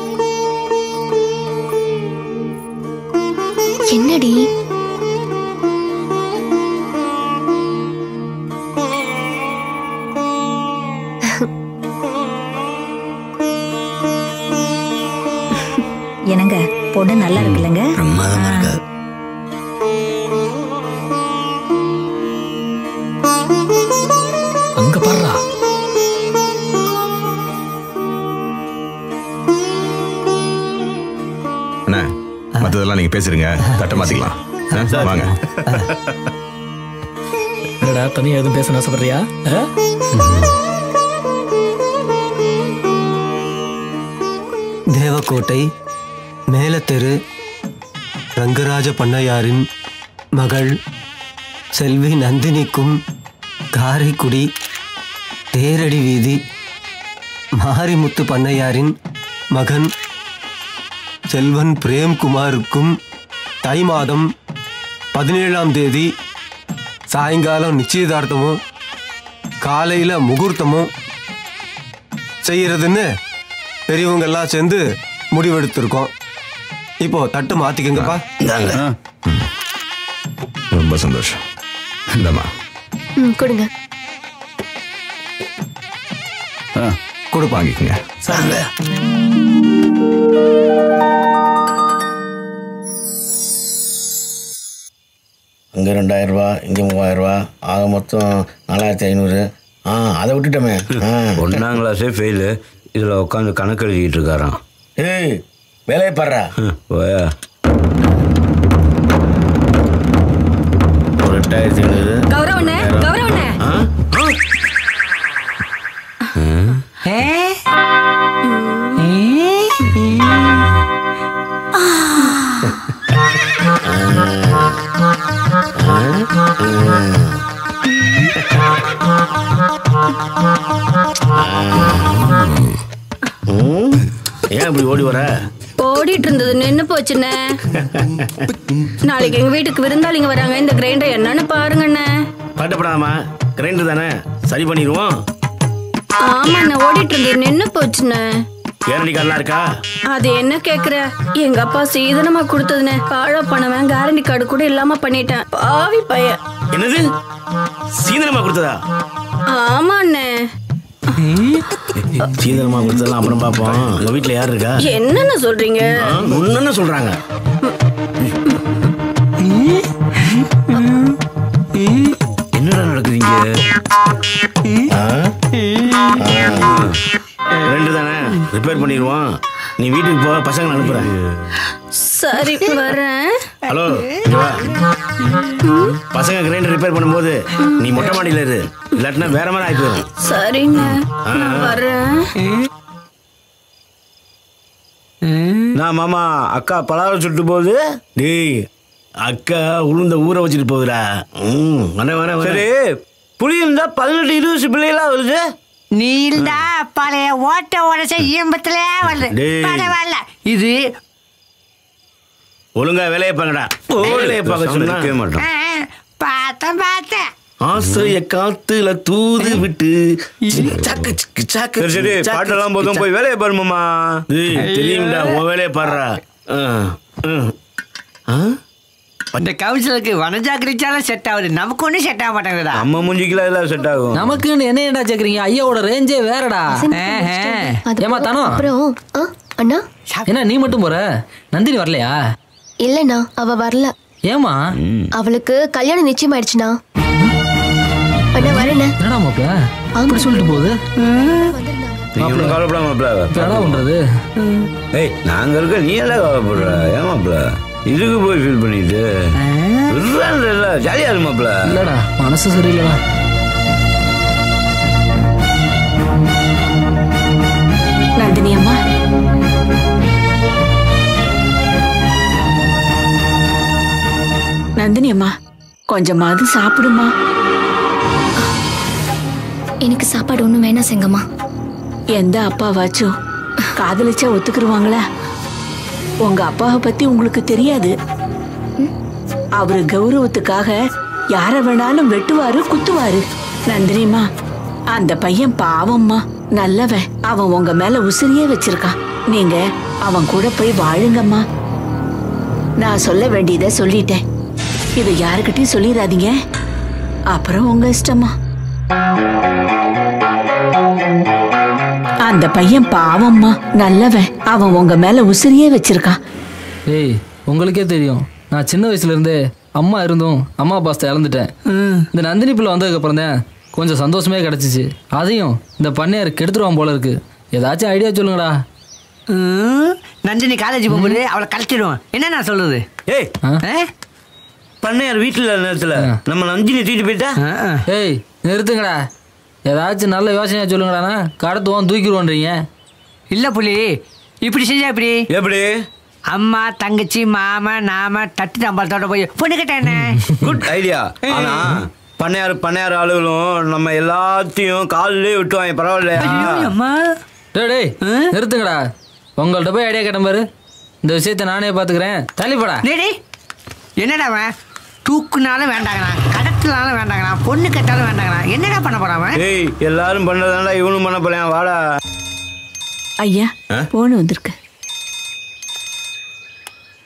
என்னடி என்னங்க பொண்ணு நல்லா இருக்குல்லங்க? பிரமாதமா இருக்கு. அங்க பாருடா. அண்ணா, மத்ததெல்லாம் நீங்க பேசுறீங்க. தட்ட மாத்திக்கலாம். வாங்க. என்னடா தனியா எதுவும் பேச ஆசைப்படுறியா? தேவக்கோட்டை மேலத்தெரு ரங்கராஜ பண்ணையாரின் மகள் செல்வி நந்தினிக்கும் காரைக்குடி தேரடி வீதி மாரிமுத்து பண்ணையாரின் மகன் செல்வன் பிரேம்குமாருக்கும் தை மாதம் பதினேழாம் தேதி சாயங்காலம் நிச்சயதார்த்தமும் காலையில் முகூர்த்தமும் செய்கிறதுன்னு பெரியவங்கெல்லாம் சேர்ந்து முடிவெடுத்திருக்கோம். இப்போ தட்டு மாத்திக்கங்கப்பா. ரொம்ப சந்தோஷம். இந்தம்மா ம் கொடுங்க. கொடுப்பு வாங்கிக்கங்க. அங்கே ரெண்டாயிரம் ரூபா, இங்கே மூவாயிரம் ரூபா, ஆக மொத்தம் நாலாயிரத்தி ஐநூறு. ஆ அதை விட்டுட்டோமே. ஒன்றாம் கிளாஸே ஃபெயிலு, இதில் உட்காந்து கணக்கு எழுதிக்கிட்டு இருக்காராம். ஏய் வேலையை பாடுறா. ஒரு எட்டாயிரத்தி ஐநூறு. கௌரவண்ணே, கௌரவண்ணே. ஏன் இப்படி ஓடி வர? ஓடிட்டு இருந்தது நின்னு போச்சுண்ணே. நாளைக்கு எங்க வீட்டுக்கு விருந்தாளிங்க வராங்க. இந்த கிரைண்டர் என்னன்னு பாருங்கண்ணே. பட்டப்படாமா, கிரைண்டர் தானே, சரி பண்ணிடுவோம். ஆமாண்ணே, ஓடிட்டு இருந்தது நின்னு போச்சுண்ணே. கேரண்டி கார்டெலாம் இருக்கா? அது என்ன கேக்குற? எங்க அப்பா சீதனமா கொடுத்ததுண்ணே. பாழ பணவன் கேரண்டி கார்டு கூட இல்லாம பண்ணிட்டேன். பாவி பையன். என்னது சீதனமா கொடுத்ததா? ஆமாண்ணே. சீதனமா கொடுத்ததெல்லாம் அப்புறம் பாப்போம். உங்க வீட்டுல யாரு இருக்கா? என்னென்ன சொல்றீங்க? ஒன்னு சொல்றாங்க. என்னடா நடக்குதுங்க? ரெண்டு தானே, ரிப்பேர் பண்ணிடுவோம். நீ வீட்டுக்கு போ, பசங்க அனுப்புறேன். சரி வரேன். ஹலோ, பசங்க கிரைண்டர் ரிப்பேர் பண்ணும்போது நீ மொட்டை மாடியில இரு, இல்லாட்டினா வேற மாதிரி ஆகி போயிடும். சரிங்க, நான் வரேன். நான் மாமா அக்கா பலாரம் சுட்டு போகுது. டேய் அக்கா உளுந்த ஊற வச்சுட்டு போகுதுடா. ம் வர வர சரி, புளி இருந்தா பதினெட்டு இருபது பிள்ளைகளா வருது. நீல்டா பழைய ஓட்ட உடச்ச ஈம்பத்திலே வருது. பரவாயில்ல. இது ஒழுங்கா வேலையை பாங்கடா. வேலையை பார்க்க சொன்னா மாட்டோம். பார்த்தேன் பார்த்தேன். ஆசைய காத்துல தூது விட்டு சாக்கு சிக்கு சாக்கு. சரி சரி, பாட்டெல்லாம் போதும், போய் வேலையை பாருமாமா. தெரியும்டா, உன் வேலையை பாடுறா. அந்த கவுன்சிலுக்கு வனஜாக்கிரிச்சாலும் செட் ஆகுது, நமக்கு ஒன்றும் செட் ஆக மாட்டேங்குதுடா. அம்மா மூஞ்சிக்கெல்லாம் எல்லாம் செட் ஆகும். நமக்குன்னு என்ன ஏன்டா கேக்குறீங்க? ஐயாவோட ரேஞ்சே வேறடா. ஏமா தானோ? அப்புறம் அண்ணா என்ன நீ மட்டும் போற? நந்தினி வரலையா? இல்லண்ணா, அவ வரல. ஏமா? அவளுக்கு கல்யாணம் நிச்சயம் ஆயிடுச்சுண்ணா. அண்ணா வரேண்ணா. என்னடா மாப்பிள அப்படி சொல்லிட்டு போகுது? கவலைப்படாம மாப்பிள. என்ன பண்றது? ஏய் நாங்க இருக்க, நீ எல்லாம் கவலைப்படுற? ஏன் மாப்பிள இதுக்கு போய் ஃபீல் பண்ணிட்டு ஜாலியா இருக்கு மாப்பிள. இல்லடா, மனசு சரியில்லடா. நந்தினி அம்மா, நந்தினி அம்மா கொஞ்சமாவது சாப்பிடுமா. எனக்கு சாப்பாடு ஒண்ணும் வேணாம் செங்கம்மா. எந்த அப்பாவாச்சும் காதலிச்சா ஒத்துக்குருவாங்களா? உங்க அப்பாவை பத்தி உங்களுக்கு தெரியாது. அவரு கௌரவத்துக்காக யார வேணாலும் வெட்டுவாரு, குத்துவாரு. நந்தினிமா, அந்த பையன் பாவம்மா, நல்லவன். அவன் உங்க மேல உசிரியே வச்சிருக்கான். நீங்க அவன் கூட போய் வாழுங்கம்மா. நான் சொல்ல வேண்டியதை சொல்லிட்டேன். இதை யாருக்கிட்டையும் சொல்லிடாதீங்க. அப்புறம் உங்க இஷ்டமா. அந்த பையன் பாவம்மா, நல்லவன். அவன் உங்க மேல உசிரியே வச்சிருக்கான். ஏய், உங்களுக்கே தெரியும், நான் சின்ன வயசுல இருந்தே அம்மா இருந்தும் அம்மா பாஸ்தை இழந்துட்டேன். இந்த நந்தினி பிள்ளை வந்ததுக்கு அப்புறம் தான் கொஞ்சம் சந்தோஷமே கிடைச்சிச்சு. அதையும் இந்த பண்ணையார் கெடுத்துருவான் போல இருக்கு. ஏதாச்சும் ஐடியா சொல்லுங்கடா. நந்தினி காலேஜ் போகும்போது அவளை கழிச்சிடுவான். என்ன நான் சொல்றது? ஏய் பண்ணையார் வீட்டுல நேரத்துல நம்ம நந்தினி தூக்கிட்டு போயிட்டா? ஏய் நிறுத்துங்கடா. ஏதாச்சும் நல்ல யோசனையா சொல்லுங்கடாண்ணா. கடத்துவோம் தூக்கிடுவோன்றீங்க. இல்ல புலி, இப்படி செஞ்சா இப்படி எப்படி? அம்மா தங்கச்சி மாமா நாம தட்டு தம்பாலத்தோட போய் பொண்ணு கேட்டேன். Good idea. ஆனா பண்ணையார் பண்ணையார் ஆளுகளும் நம்ம எல்லாத்தையும் காலிலே விட்டுவாங்க. பரவாயில்லையா? டேய் நிறுத்துங்கடா. உங்கள்கிட்ட போய் ஐடியா கேட்டேன் பாரு. இந்த விஷயத்த நானே பாத்துக்கிறேன். தள்ளிப்படா. டேய் என்னடா அவன் தூக்குனாலும் வேண்டாங்கண்ணா, கடத்தினாலும் வேண்டாங்கண்ணா, பொண்ணு கேட்டாலும் வேண்டாங்கண்ணா. என்னடா பண்ண போறான்? ஏய் எல்லாரும் பண்ணதாண்டா இவனும் பண்ண போறேன். வாடா. ஐயா போன் வந்திருக்கு.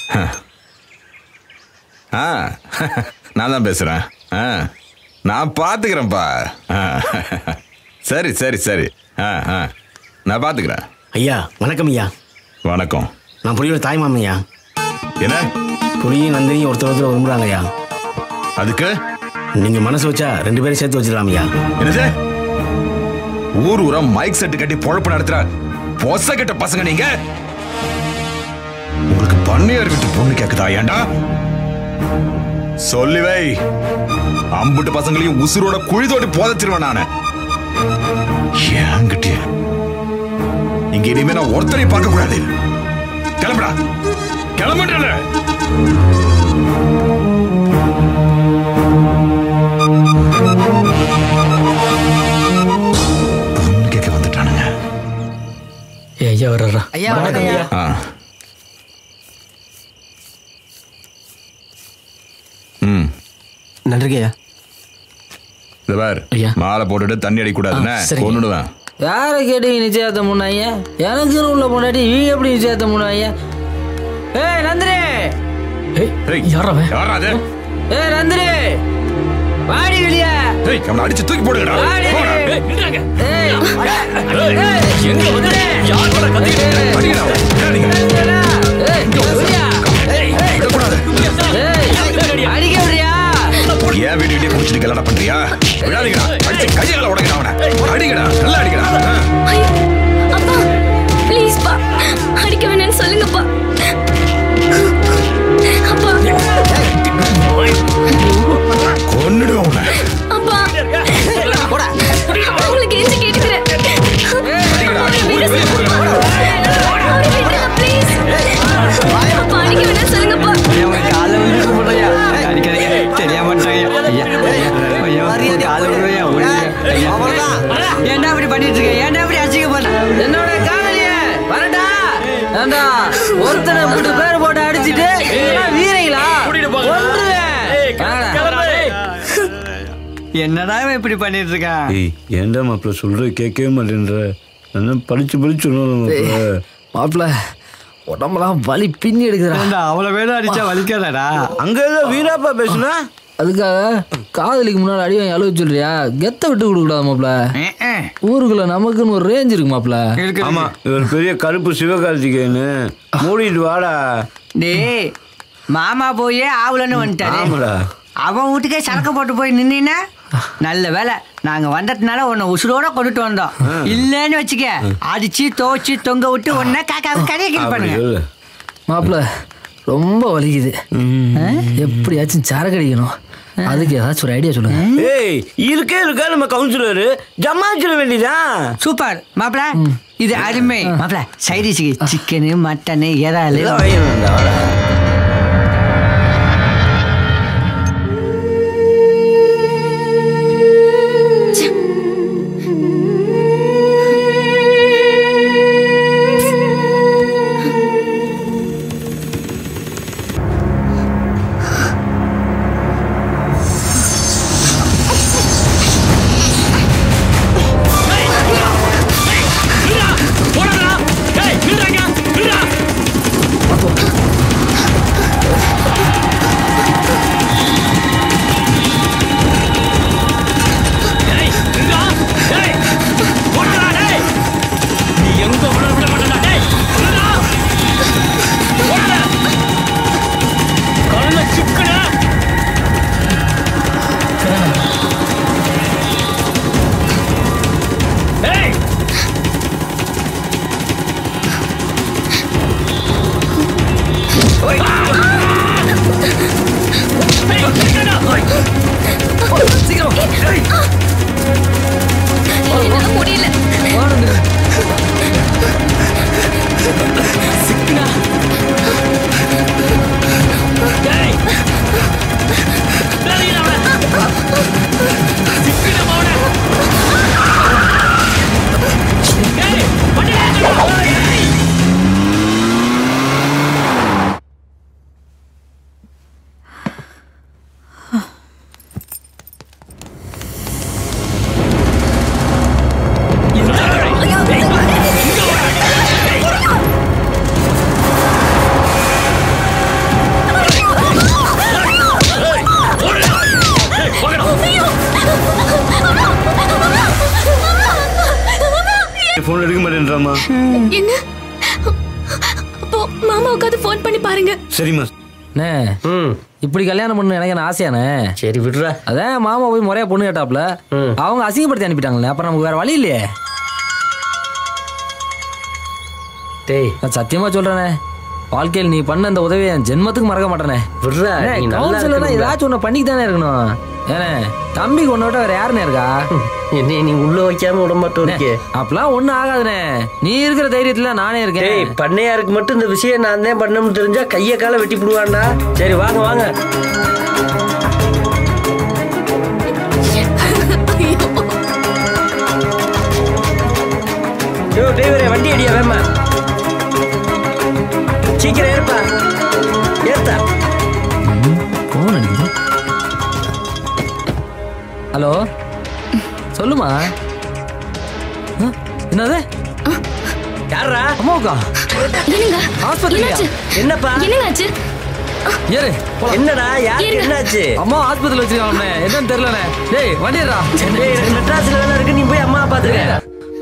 ஆ நான் தான் பேசுகிறேன். ஆ நான் பார்த்துக்கிறேன்ப்பா. ஆ சரி சரி சரி. ஆ ஆ நான் பார்த்துக்கிறேன். ஐயா வணக்கம் ஐயா. வணக்கம். நான் புலியோட தாய்மாமன் ஐயா. என்ன? புலியும் நந்தினியும் ஒருத்தர் ஒருத்தர் விரும்புகிறாங்க ஐயா. அதுக்கு நீங்கள் மனசு வச்சா ரெண்டு பேரும் சேர்த்து வச்சிடலாம் ஐயா. என்னது? ஊர் ஊரா மைக் செட்டு கட்டி பொழப்பு நடத்துற பொச கெட்ட பசங்க நீங்க. உங்களுக்கு பண்ணையார் விட்டு பொண்ணு கேக்குதா? ஏண்டா சொல்லி வை. அம்புட்டு பசங்களையும் உசுரோட குழி தோட்டி போதச்சிருவேன் நானு. ஏங்கிட்ட இங்க இனிமே நான் ஒருத்தரையும் பார்க்க கூடாது. கிளம்புடா கிளம்புன்ற. பொண்ணு கேட்க வந்துட்டானுங்க. ஐயா வர்றா. ஐயா வணக்கம் ஐயா. ம் நன்றிங்க ஐயா. இந்த பார் மாலை போட்டுட்டு தண்ணி அடிக்கூடாதுன்னு கொண்டுடுவேன். யாரை கேட்டீங்க நிச்சயத்தை முன்னாய? எனக்குன்னு உள்ள பொண்டாட்டி இவங்க எப்படி நிச்சயத்தை முன்னாய? ஏய் நந்தினி, யாரா யாரா அது? ஏய் நந்தினி வாடி வெளிய. ஏய் அவனை அடிச்சு தூக்கி போடுங்கடா. போடா. ஏய் நில்லுங்க. ஏய் எங்க வந்து யார் கூட கத்திட்டு அடிங்கடா. அடிங்க. ஏய் வெளிய. ஏய் விடக்கூடாது. ஏய் அடிக்க விடுறியா? ஏன் வீடு வீடியோ குடிச்சிட்டு கல்யாணம் பண்றியா? விடாதீங்கடா. அடிச்சு கையால உடைங்கடா அவனை. அடிங்கடா நல்லா அடிங்கடா. அப்பா ப்ளீஸ் பா அடிக்க வேணாம்னு சொல்லுங்கப்பா. அப்பா கொன்னுடுவேன் உன்னை. அப்பா போடா உங்களுக்கு என்ன கேக்குறேன்? ப்ளீஸ் அப்பா அடிக்க வேணாம்னு சொல்லுங்கப்பா. ஏன்டா அப்படி பண்ணிட்டு இருக்க? ஏன்டா அப்படி அசிங்க பண்ண? என்னோட காதலிய வரடா. ஏண்டா ஒருத்தனை மூணு பேர் போட்டு அடிச்சிட்டு வீரங்களா? என்னடா இப்படி பண்ணிட்டு இருக்கான்? ஏய் ஏன்டா மாப்பிள்ள சொல்ற கேட்கவே மாட்டேன்ற. என்ன படிச்சு படிச்சு சொல்லணும் மாப்பிள்ள. உடம்பெல்லாம் வலி பின்னி எடுக்குதுடா. அவ்வளவு வேலை அடிச்சா வலிக்காதடா. அங்க ஏதோ வீராப்பா பேசுனா அதுக்காக காதலிக்கு முன்னாடி அடி வாங்கி அழுவ சொல்றியா? கெத்த விட்டு கொடுக்க கூடாது மாப்பிள்ள. ஊருக்குள்ள நமக்குன்னு ஒரு ரேஞ்ச் இருக்கு மாப்பிள்ள. ஆமா இவர் பெரிய கருப்பு சிவகார்த்திகேயன்னு மூடிட்டு வாடா. டேய் மாமா போயே ஆவலன்னு வந்துட்டாரு. ஆமாடா. அவன் வீட்டுக்கே சரக்கு போட்டு போய் நின்னா நல்ல வேலை நாங்க வந்ததுனால உன்னை உசுரோட கொண்டுட்டு வந்தோம். இல்லன்னு வச்சுக்க அடிச்சு தோச்சு தொங்க விட்டு உன்னை காக்கா கடையை கில் பண்ணுங்க. மாப்பிள்ள ரொம்ப வலிக்குது. எப்படியாச்சும் சரக்கு அடிக்கணும். அதுக்கு ஏதாச்சும் ஒரு ஐடியா சொல்லுங்க. ஏய் இருக்கே இருக்கா நம்ம கவுன்சிலர் ஜமாச்சிட வேண்டியதான். சூப்பர் மாப்பிள இது அருமை. மாப்பிள சைடிஷுக்கு சிக்கனு மட்டனு ஏதாவது போடா. ஏய் நில்றாங்க. நில்றா. வரேன்றமா. என்ன அப்போ மாமாவுக்கு ஃபோன் பண்ணி பாருங்க. சரிம்மா. அண்ணே இப்படி கல்யாணம் பண்ணு எனக்கு என்ன ஆசையானே. சரி விடுறா. அதான் மாமா போய் முறையா பொண்ணு கேட்டாப்ல அவங்க அசிங்கப்படுத்தி அனுப்பிட்டாங்களே. அப்புறம் நமக்கு வேற வழி இல்லையே. டேய் நான் சத்தியமா சொல்றேனே, வாழ்க்கையில் நீ பண்ண அந்த உதவியை என் ஜென்மத்துக்கு மறக்க மாட்டேனே. விடுறா. கவுன்சிலர் ஏதாச்சும் ஒண்ணு பண்ணிக்கு தானே இருக்கணும். ஏனே தம்பிக்கு ஒன்னோட வேற யாருன்னு இருக்கா? என்ன நீ உள்ள வைக்காம விட மாட்டோம் இருக்கே. அப்பெல்லாம் ஒண்ணும் ஆகாதுனே. நீ இருக்கிற தைரியத்துல நானே இருக்கேன். டேய் பண்ணையாருக்கு மட்டும் இந்த விஷயம் நான் தான் பண்ணணும்னு தெரிஞ்சா கைய கால வெட்டி போடுவான்டா. சரி வாங்க வாங்க. யோ டிரைவரே வண்டி அடியா வேமா. சீக்கிரம் ஏறுப்பா. ஏத்தா. போன் அடிக்குது. ஹலோ சொல்லுமா. என்னது யாரா? அம்மாவுக்கா? என்னங்க ஆஸ்பத்திரியா? என்னப்பா என்னங்க ஏறு. என்னடா யாருக்கு என்னாச்சு? அம்மா ஆஸ்பத்திரியில வச்சிருக்காங்க. என்னன்னு தெரியலண்ணே. டேய் வண்டிடுறா. டேய் எனக்கு மெட்ராஸ்ல வேலை இருக்கு. நீ போய் அம்மா பாத்துக்க.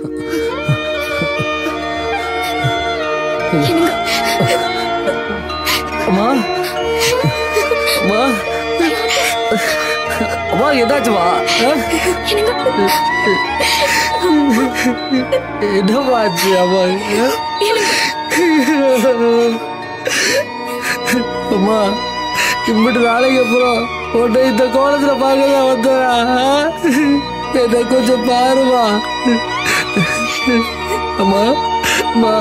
அம்மா அம்மா அம்மா எதாச்சுமா? என்னமாச்சு அம்மா? அம்மா இம்பிட்டு நாளைக்கு அப்புறம் உன்னை இந்த கோலத்துல பார்க்கதான் வந்தா. என்ன கொஞ்சம் பாருமா. அம்மா அம்மா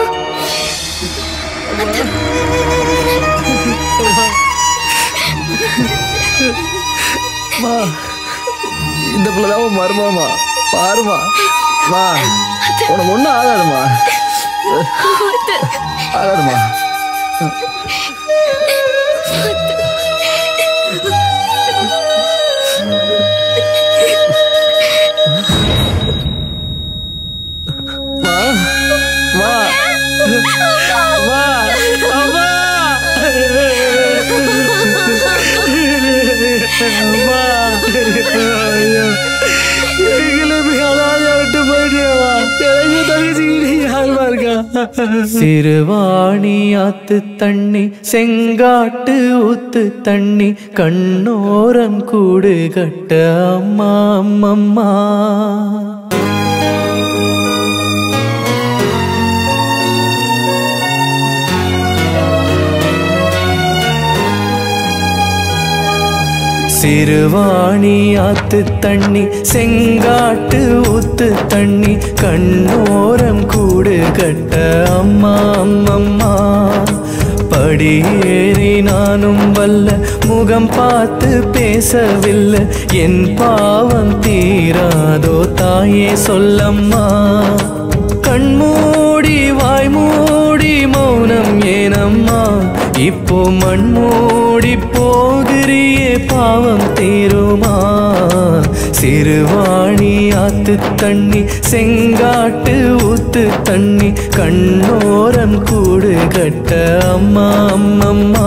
மா இந்த பிள்ளைதான் மருமாமா. பாருமா மா உனக்கு ஒன்றும் ஆகாதுமா. ஆகாதுமா. மா மா மா அம்மா அம்மா எங்களுமே அழாத விட்டு போயிட்டேவா. எனக்கு தகுதி யாருமா இருக்கா? சிறுவாணி ஆத்து தண்ணி செங்காட்டு ஊத்து தண்ணி கண்ணோரம் கூடு கட்ட அம்மா அம்மம்மா. சிறுவாணி ஆத்து தண்ணி செங்காட்டு ஊத்து தண்ணி கண்ணோரம் கூடு கட்ட அம்மா அம்மம்மா. படியேறி நானும் வல்ல முகம் பார்த்து பேசவில்லை. என் பாவம் தீராதோ தாயே சொல்லம்மா. கண்மூடி வாய் மூடி மௌனம் ஏனம்மா. இப்போ மண்மூடி போகிறியே பாவம் தீருமா. சிறுவாணி ஆத்து தண்ணி செங்காட்டு ஊத்து தண்ணி கண்ணோரம் கூடு கட்ட அம்மா அம்மம்மா.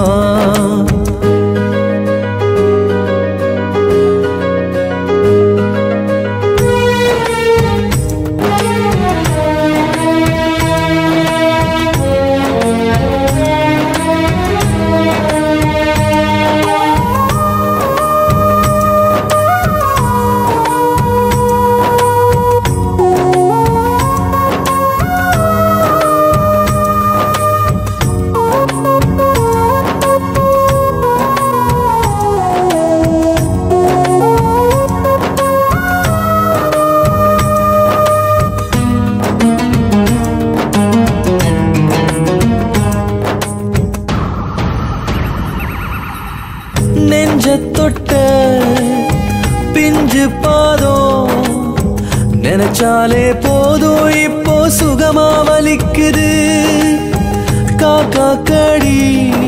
நெஞ்ச தொட்ட பிஞ்சு பாதம் நினைச்சாலே போதும் இப்போ சுகமா வலிக்குது. காக்கா கடி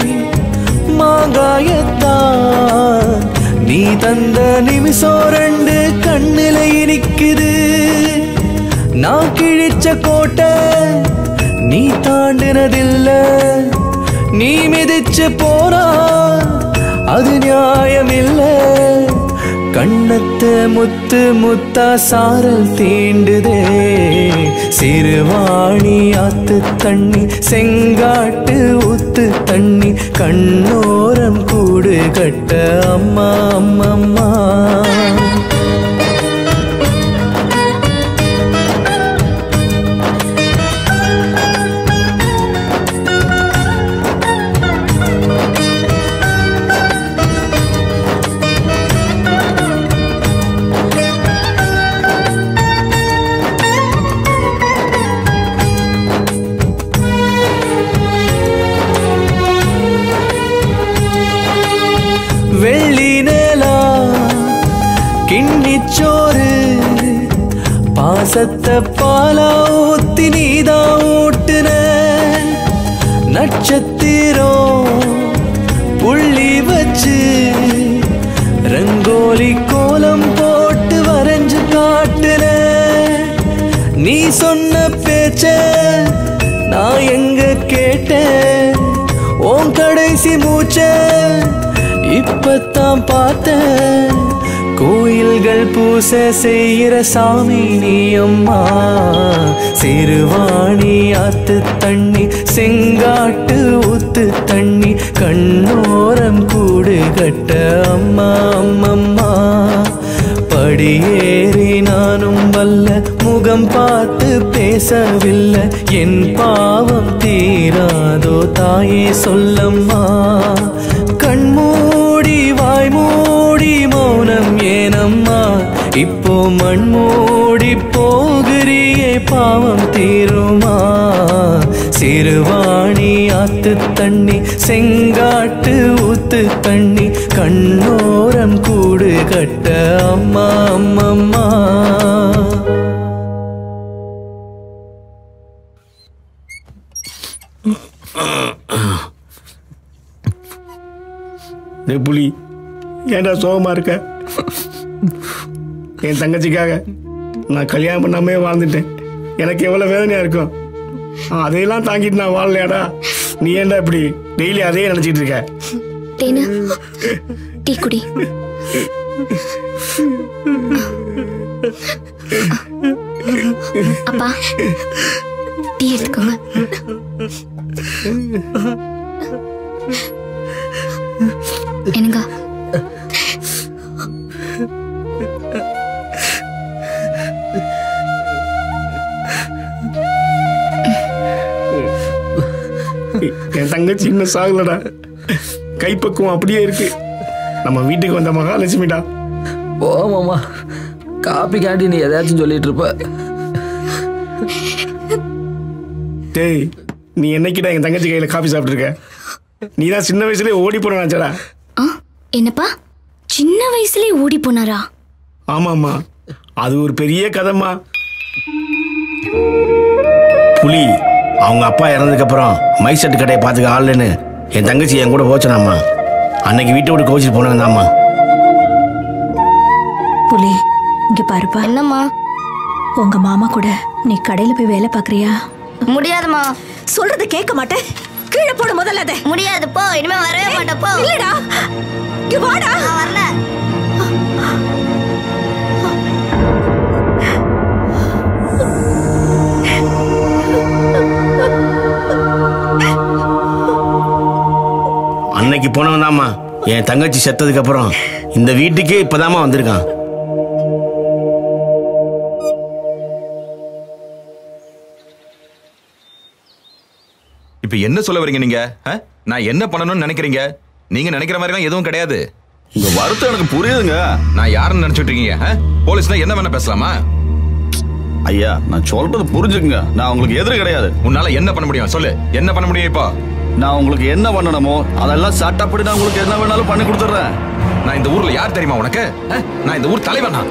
மாங்காயத்தான் நீ தந்த நிமிஷம் ரெண்டு கண்ணுல இனிக்குது. நான் கிழிச்ச கோட்டை நீ தாண்டினதில்ல. நீ மிதிச்சு போறா அது நியாயமில்ல. கண்ண மெத்த முத்து முத்தா சாரல் தீண்டுதே சிறுவாணி ஆத்து தண்ணி செங்காட்டு ஊத்து தண்ணி கண்ணோரம் கூடு கட்ட அம்மா அம்மம்மா வெள்ளி நேலா கிண்ணிச்சோறு பாசத்தை பாலா ஊத்தி நீதா ஊட்டுன நட்சத்திரம் புள்ளி வச்சு ரங்கோலி கோலம் போட்டு வரைஞ்சு காட்டுன நீ சொன்ன பேச்ச நான் எங்க கேட்டேன் உன் கடைசி மூச்ச இப்பத்தான் பார்த்தேன் கோயில்கள் பூச செய்கிற சாமி நீ அம்மா சிறுவாணி ஆத்து தண்ணி செங்காட்டு ஊத்து தண்ணி கண்ணோரம் கூடு கட்ட அம்மா அம்மம்மா படியேறி நானும் வல்ல முகம் பார்த்து பேசவில்லை என் பாவம் தீராதோ தாயே சொல்லம்மா கண்மூடி வாய் மூடி மௌனம் ஏனம்மா இப்போ மண்மூடி போகிறியே பாவம் தீருமா சிறுவாணி ஆத்து தண்ணி செங்காட்டு ஊத்து தண்ணி கண்ணோரம் கூடு கட்ட அம்மா அம்மம்மா புலி ஏன்டா சோகமா இருக்க? என் தங்கச்சிக்காக நான் கல்யாணம் பண்ணாமே வாழ்ந்துட்டேன். எனக்கு எவ்வளவு வேதனையா இருக்கும். அதையெல்லாம் தாங்கிட்டு நான் வாழலையாடா. நீ ஏன்டா இப்படி டெய்லி அதே நினைச்சிட்டு இருக்க? தேனு டீ குடி. அப்பா டீ எடுத்துக்கோங்க. என்னங்க என் தங்கச்சி இன்னும் சாகலடா. கைப்பக்குவம் அப்படியே இருக்கு. நம்ம வீட்டுக்கு வந்த மகாலட்சுமிடா. ஓ மாமா காப்பி காண்டி நீ எதாச்சும் சொல்லிட்டு இருப்ப. டேய் நீ என்னைக்கிட்ட என் தங்கச்சி கையில காபி சாப்பிட்டு இருக்க? நீ தான் சின்ன வயசுலயே ஓடி போனாச்சடா. என்னப்பா சின்ன வயசுலயே ஓடி போனாரா? ஆமாம்மா, அது ஒரு பெரிய கதைம்மா. புலி அவங்க அப்பா இறந்ததுக்கு அப்புறம் மை செட்டு கடையை பார்த்துக்க ஆளுன்னு என் தங்கச்சி என் கூட போச்சனாம்மா. அன்னைக்கு வீட்டை விட்டு கோச்சிட்டு போனாங்கதாம்மா. புலி இங்க பாருப்பா. என்னம்மா? உங்க மாமா கூட நீ கடையில போய் வேலை பாக்குறியா? முடியாதுமா. சொல்றது கேட்க மாட்டேன். கீழே போட முதல்ல. அதை முடியாது போ. இனிமே வரவே மாட்டேன் போ. இல்லடா இங்க வாடா. வரல. அன்னைக்கு போனவன் தாம்மா என் தங்கச்சி செத்ததுக்கு அப்புறம் இந்த வீட்டுக்கே இப்பதாம்மா வந்திருக்கான். இப்ப என்ன சொல்ல வரீங்க நீங்க? நான் என்ன பண்ணணும்னு நினைக்கிறீங்க? நீங்க நினைக்கிற மாதிரி எதுவும் கிடையாது. உங்க வருத்தம் எனக்கு புரியுதுங்க. நான் யாருன்னு நினைச்சிட்டு இருக்கீங்க? போலீஸ்னா என்ன வேணா பேசலாமா? ஐயா நான் சொல்றது புரிஞ்சுக்குங்க. நான் உங்களுக்கு எதிரி கிடையாது. உன்னால என்ன பண்ண முடியும் சொல்லு. என்ன பண்ண முடியும் இப்போ? நான் உங்களுக்கு என்ன பண்ணணுமோ அதெல்லாம் சட்டப்படி நான் உங்களுக்கு என்ன வேணாலும் பண்ணி கொடுத்துட்றேன். நான் இந்த ஊர்ல யார் தெரியுமா உனக்கு? நான் இந்த ஊர் தலைவனா?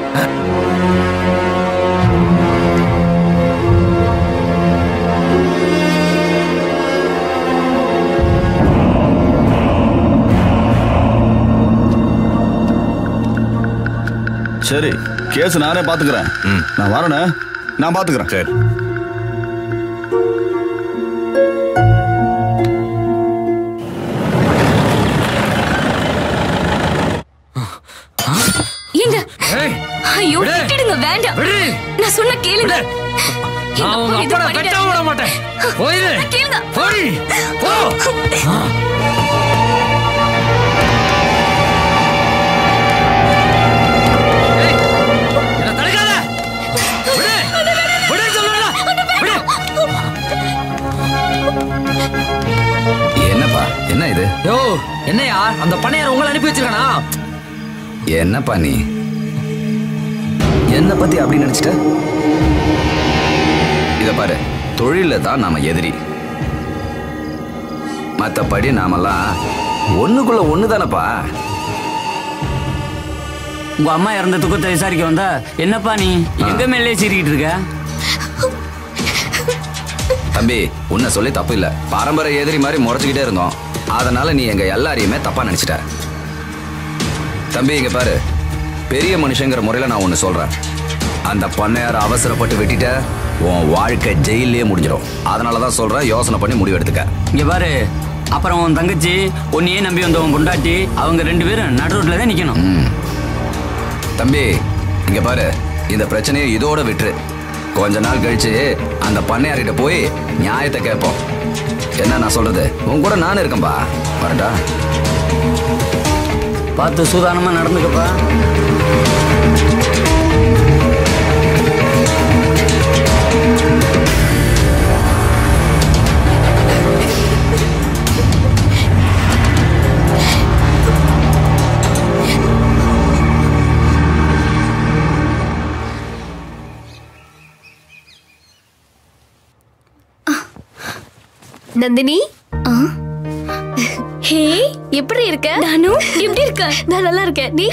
சரி கேஸ் நானே பாத்துக்கிறேன். நான் வரேனே, நான் பாத்துக்கிறேன். சரி. ஏங்க வேண்டாம் நான் சொன்ன கேளுங்க நான் உங்க அப்பா பெட்ட விட மாட்டேன் போயிரு கேளுங்க போய் போ ஏய் என்ன தடுக்காத விடு விடு சொல்றேன் விடு என்னப்பா என்ன இது யோ என்னையா அந்த பண்ணையார் உங்களை அனுப்பி வச்சிருக்கானா என்னப்பா நீ என்ன பத்தி அப்படி நினைச்சிட்ட இத பாரு தொழில தான் நாம எதிரி மத்தபடி நாமெல்லாம் ஒண்ணுக்குள்ள ஒண்ணுதானப்பா உங்க அம்மா இறந்த துக்கத்தை விசாரிக்க வந்தா என்னப்பா நீ எங்க மேலே சீறிக்கிட்டு இருக்க தம்பி உன்னை சொல்லி தப்பு இல்ல பாரம்பரிய எதிரி மாதிரி முறைச்சுக்கிட்டே இருந்தோம் அதனால நீ எங்க எல்லாரையுமே தப்பா நினைச்சிட்ட தம்பி இங்க பாரு பெரிய மனுஷங்கிற முறையில நான் ஒண்ணு சொல்றேன் அந்த பண்ணையார அவசரப்பட்டு வெட்டிட்ட உன் வாழ்க்கை ஜெயிலே முடிஞ்சிடும் அதனாலதான் சொல்றேன் யோசனை பண்ணி முடிவு எடுத்துக்க இங்க பாரு அப்புறம் உன் தங்கச்சி உன்னையே நம்பி வந்தவன் பொண்டாட்டி அவங்க ரெண்டு பேரும் நடு ரோட்ல தான் நிக்கணும் தம்பி இங்க பாரு இந்த பிரச்சனையை இதோட விட்டுரு கொஞ்ச நாள் கழிச்சு அந்த பண்ணையார்கிட்ட போய் நியாயத்தை கேட்போம் என்ன நான் சொல்றது உன் கூட நானும் இருக்கேன்பா வரட்டா பார்த்து சூதானமா நடந்துக்கப்பா நந்தினி ஹே எப்படி இருக்க நானு எப்படி இருக்க நான் நல்லா இருக்கேன் நீ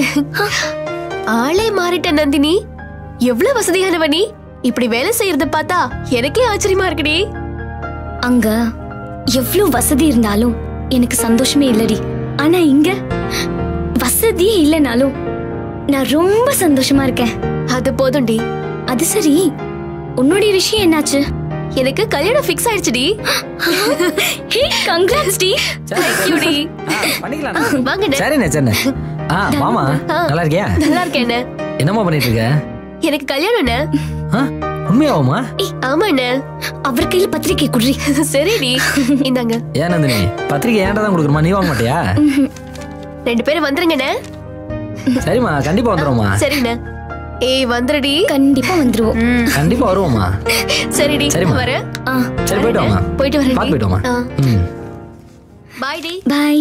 ஆளே மாறிட்ட நந்தினி எவ்வளவு வசதியானவ நீ இப்படி வேலை செய்யறத பார்த்தா எனக்கே ஆச்சரியமா இருக்குடி அங்க எவ்வளவு வசதி இருந்தாலும் எனக்கு சந்தோஷமே இல்லடி ஆனா இங்க வசதியே இல்லைனாலும் நான் ரொம்ப சந்தோஷமா இருக்கேன் அது போதும்டி அது சரி உன்னுடைய விஷயம் என்னாச்சு எனக்கு கல்யாணம் ஃபிக்ஸ் ஆயிடுச்சுடி ஹே கங்க்ராட்ஸ் டி தேங்க் யூ டி பண்ணிக்கலாம் வாங்க சரிண்ணே சரிண்ணே ஆ மாமா நல்லா இருக்கியா நல்லா இருக்கேன் என்னம்மா பண்ணிட்டு இருக்க எனக்கு கல்யாணம்ண்ணே உண்மையாவுமா ஆமாண்ணே அவர் கையில பத்திரிக்கை குடுறி சரிடி இந்தாங்க ஏன் நந்தினி பத்திரிக்கை ஏன்டா தான் கொடுக்குறமா நீ வாங்க மாட்டியா ரெண்டு பேரும் வந்துருங்கண்ணே சரிம்மா கண்டிப்பா வந்துருவோம்மா சரிண்ணே ஏய் வந்துருடி கண்டிப்பா வந்துருவோம் கண்டிப்பா வருவோம்மா சரிடி சரிம்மா வரேன் சரி போயிட்டு வாமா போயிட்டு வரேன் பாத்து போயிட்டு வாமா ம் பை டி பை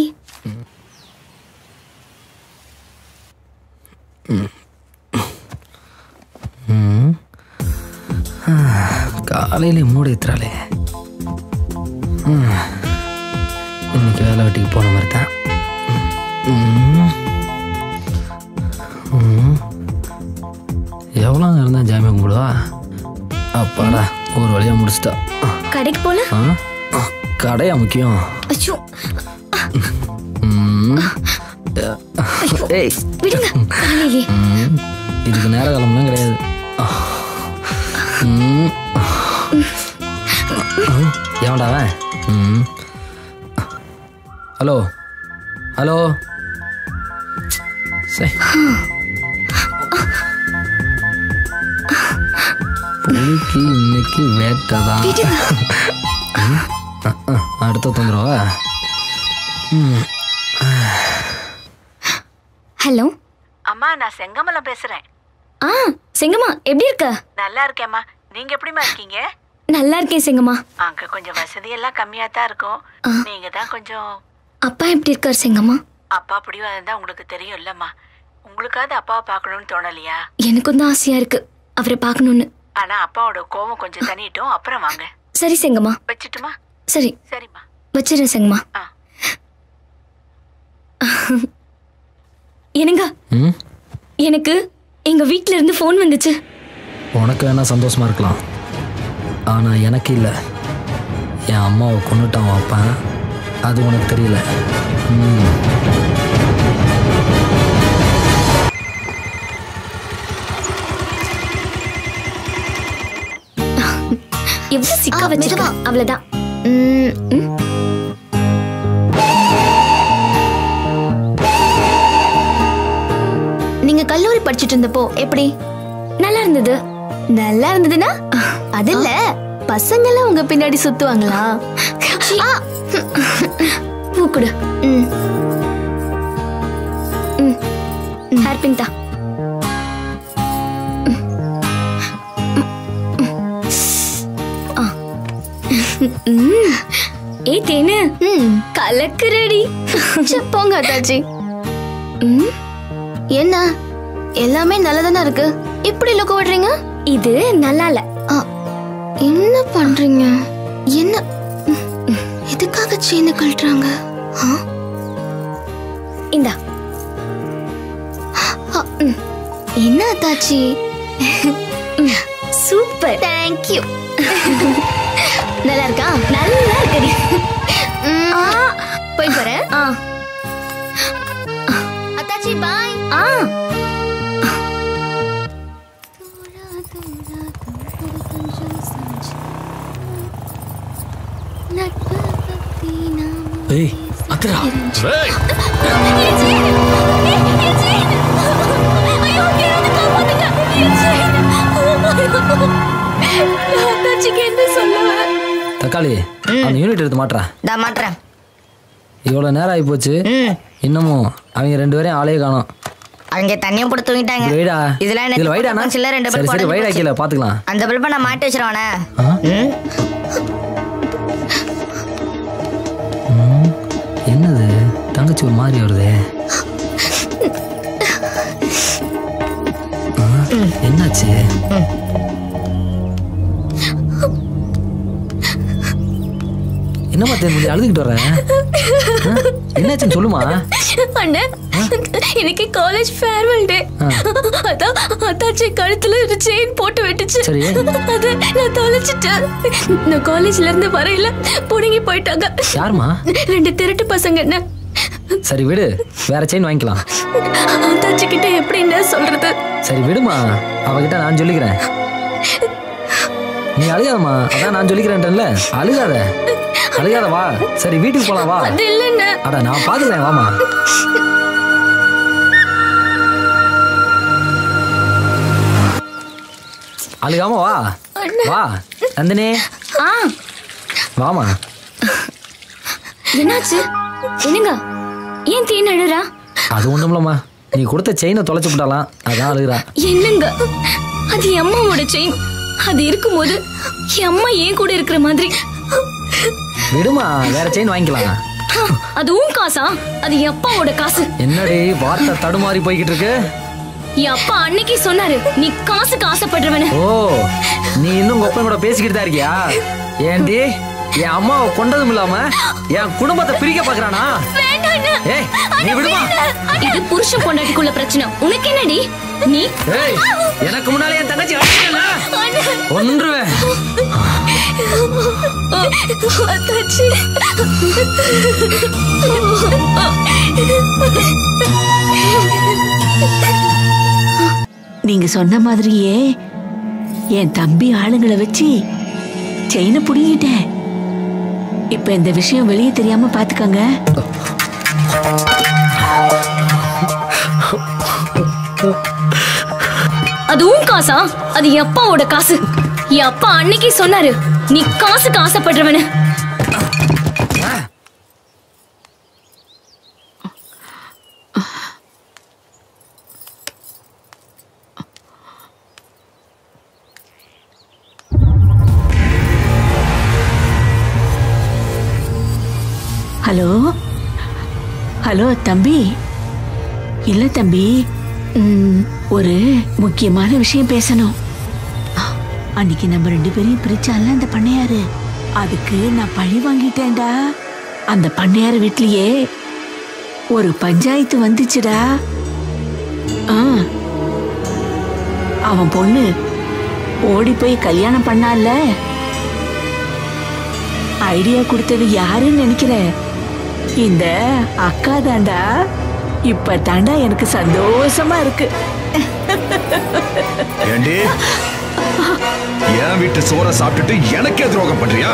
காலையில மூடி ஏத்துறாளே இன்னைக்கு வேலை வெட்டிக்கு போன மாதிரி தான் எவ்வளோ நேரம் தான் ஜாமியம் கும்பிடுவா அப்பாடா ஒரு வழியாக முடிச்சிட்டா கடைக்கு போல கடையா முக்கியம் அச்சோ ஏய் விடுங்க காலையிலே இதுக்கு நேர காலம்லாம் கிடையாது ஏன்டா ம் ஹலோ ஹலோ சரி புலிக்கு இன்னைக்கு வேட்டதான் அடுத்த தொந்தரவா ஹலோ அம்மா நான் செங்கமலம் பேசுறேன். ஆ செங்கம்மா எப்படி இருக்க? நல்லா இருக்கேம்மா. நீங்க எப்படிமா இருக்கீங்க? நல்லா இருக்கேன் செங்கம்மா. அங்க கொஞ்சம் வசதி எல்லாம் கம்மியா தான் இருக்கும். நீங்க தான் கொஞ்சம். அப்பா எப்படி இருக்கார் செங்கம்மா? அப்பா பிடிவாதம் தான் உங்களுக்கு தெரியும் இல்லம்மா. உங்களுக்காவது அப்பாவை பார்க்கணும்னு தோணலையா? எனக்கும் தான் ஆசையா இருக்கு அவரை பார்க்கணும்னு. ஆனா அப்பாவோட கோவம் கொஞ்சம் தனிட்டும் அப்புறம் வாங்க. சரி செங்கம்மா. வச்சிட்டுமா? சரி சரிம்மா. வச்சிரேன் செங்கம்மா. என்னங்க எனக்கு எங்க வீட்ல இருந்து ஃபோன் வந்துச்சு. உனக்கு வேணா சந்தோஷமா இருக்கலாம், ஆனா எனக்கு இல்ல. என் அம்மாவை கொண்டுட்டான் வைப்பேன், அது உனக்கு தெரியல. எவ்வளவு சிக்கா வச்சிருக்கா அவ்வளவுதான். நீங்க கல்லூரி படிச்சிட்டு இருந்தப்போ எப்படி? நல்லா இருந்தது. நல்லா இருந்ததுன்னா அது இல்ல, பசங்க எல்லாம் உங்க பின்னாடி சுத்துவாங்களா? பூ கொடு. ம் ம் ஹேர்பின் தா. ஏ தேனு, கலக்கு ரெடி. போங்க அத்தாச்சி. என்ன எல்லாமே நல்லதானே இருக்கு, இப்படி லுக்க விடுறீங்க? இது நல்லா இல்ல. என்ன பண்றீங்க? என்ன எதுக்காக செயினை கழட்டுறாங்க? இந்தா. என்ன அத்தாச்சி? Super, thank you. நல்லா இருக்கா? நல்லா இருக்கடி. போய் போறேன். அத்தாச்சி பாய். ஆ ஏய் அத்ரா, ஏய் தக்காளி, அந்த யூனிட் எடுத்து மாட்டுறேன். நான் மாட்டுறேன். இவ்வளவு நேரம் ஆகி போச்சு, இன்னமும் அவங்க ரெண்டு பேரையும் ஆளே காணோம். அவங்க தண்ணியும் போட்டு தூங்கிட்டாங்க. வைடா, இதெல்லாம் இதுல வைடானா? சில ரெண்டு சரி சரி வைடா, கீழே பாத்துக்கலாம். அந்த பல்பை நான் மாட்டி வச்சிருவானே. என்னது தங்கச்சி ஒரு மாதிரி வருது? என்னாச்சு? என்னமா தேன் அழுதுகிட்டு வர? என்னாச்சுன்னு சொல்லுமா. அண்ணா, எனக்கு காலேஜ் ஃபேர்வெல் டே. அதான் அத்தாச்சி கழுத்துல ஒரு செயின் போட்டு விட்டுச்சு. அது நான் தொலைச்சிட்டேன். நான் காலேஜ்ல இருந்து வரையில புடுங்கி போயிட்டாங்க. யாருமா? ரெண்டு திருட்டு பசங்க. என்ன சரி விடு, வேற செயின் வாங்கிக்கலாம். அத்தாச்சி கிட்ட எப்படி என்ன சொல்றது? சரி விடுமா, அவகிட்ட நான் சொல்லிக்கிறேன். நீ அழுகாதம்மா, அதான் நான் சொல்லிக்கிறேன்ல. அழுகாத அழுகாத, வா. சரி வீட்டுக்கு போலாம், வா. அது இல்லைன்னு. அட நான் பாத்துக்கிறேன், வாமா. அழுகாம வா. வா நந்தினி, வாமா. என்னாச்சு? என்னங்க ஏன் தேன் அழுறா? அது ஒண்ணுமில்லம்மா, நீ கொடுத்த செயினை தொலைச்சு விட்டாலாம், அதான் அழுகுறா. என்னங்க, அது என் அம்மாவோட செயின். அது இருக்கும்போது என் அம்மா ஏன் கூட இருக்கிற மாதிரி. விடுமா, வேற செயின் வாங்கிக்கலாம். அதுவும் காசா? அது என் அப்பாவோட காசு. என்னடி வார்த்தை தடுமாறி போய்கிட்டு இருக்கு? என் அப்பா அன்னைக்கு சொன்னாரு, நீ காசுக்கு ஆசைப்படுறவன. ஓ, நீ இன்னும் உங்க அப்பா கூட பேசிக்கிட்டு தான் இருக்கியா? ஏண்டி, என் அம்மாவை கொண்டதும் இல்லாம என் குடும்பத்தை பிரிக்க பாக்குறானா? ஏய், நீ விடுமா. இது புருஷன் பொண்டாட்டிக்குள்ள பிரச்சனை, உனக்கு என்னடி? நீ ஏய், எனக்கு முன்னாலே என் தங்கச்சி அடிக்கல. ஒன்றுவேன். அத்தாச்சி, நீங்க சொன்ன மாதிரியே என் தம்பி ஆளுங்களை வச்சு செயினை புடிங்கிட்டேன். இப்ப இந்த விஷயம் வெளியே தெரியாம பாத்துக்கங்க. அதுவும் காசா? அது என் அப்பாவோட காசு. என் அப்பா அன்னைக்கு சொன்னாரு, நீ காசுக்கு ஆசைப்படுறவன. ஹலோ ஹலோ தம்பி. இல்ல தம்பி, ஒரு முக்கியமான விஷயம் பேசணும். அன்னைக்கு நம்ம ரெண்டு பேரையும் பிரிச்சால அந்த பண்ணையாரு, அதுக்கு நான் பழி வாங்கிட்டேன்டா. அந்த பண்ணையாரு வீட்லயே ஒரு பஞ்சாயத்து வந்துச்சுடா. ஆ, அவன் பொண்ணு ஓடி போய் கல்யாணம் பண்ணால. ஐடியா கொடுத்தது யாருன்னு நினைக்கிற? இந்த அக்கா தாண்டா. இப்ப தாண்டா எனக்கு சந்தோஷமா இருக்கு. ஏண்டி, என் வீட்டு சோற சாப்பிட்டுட்டு எனக்கே துரோகம் பண்றியா?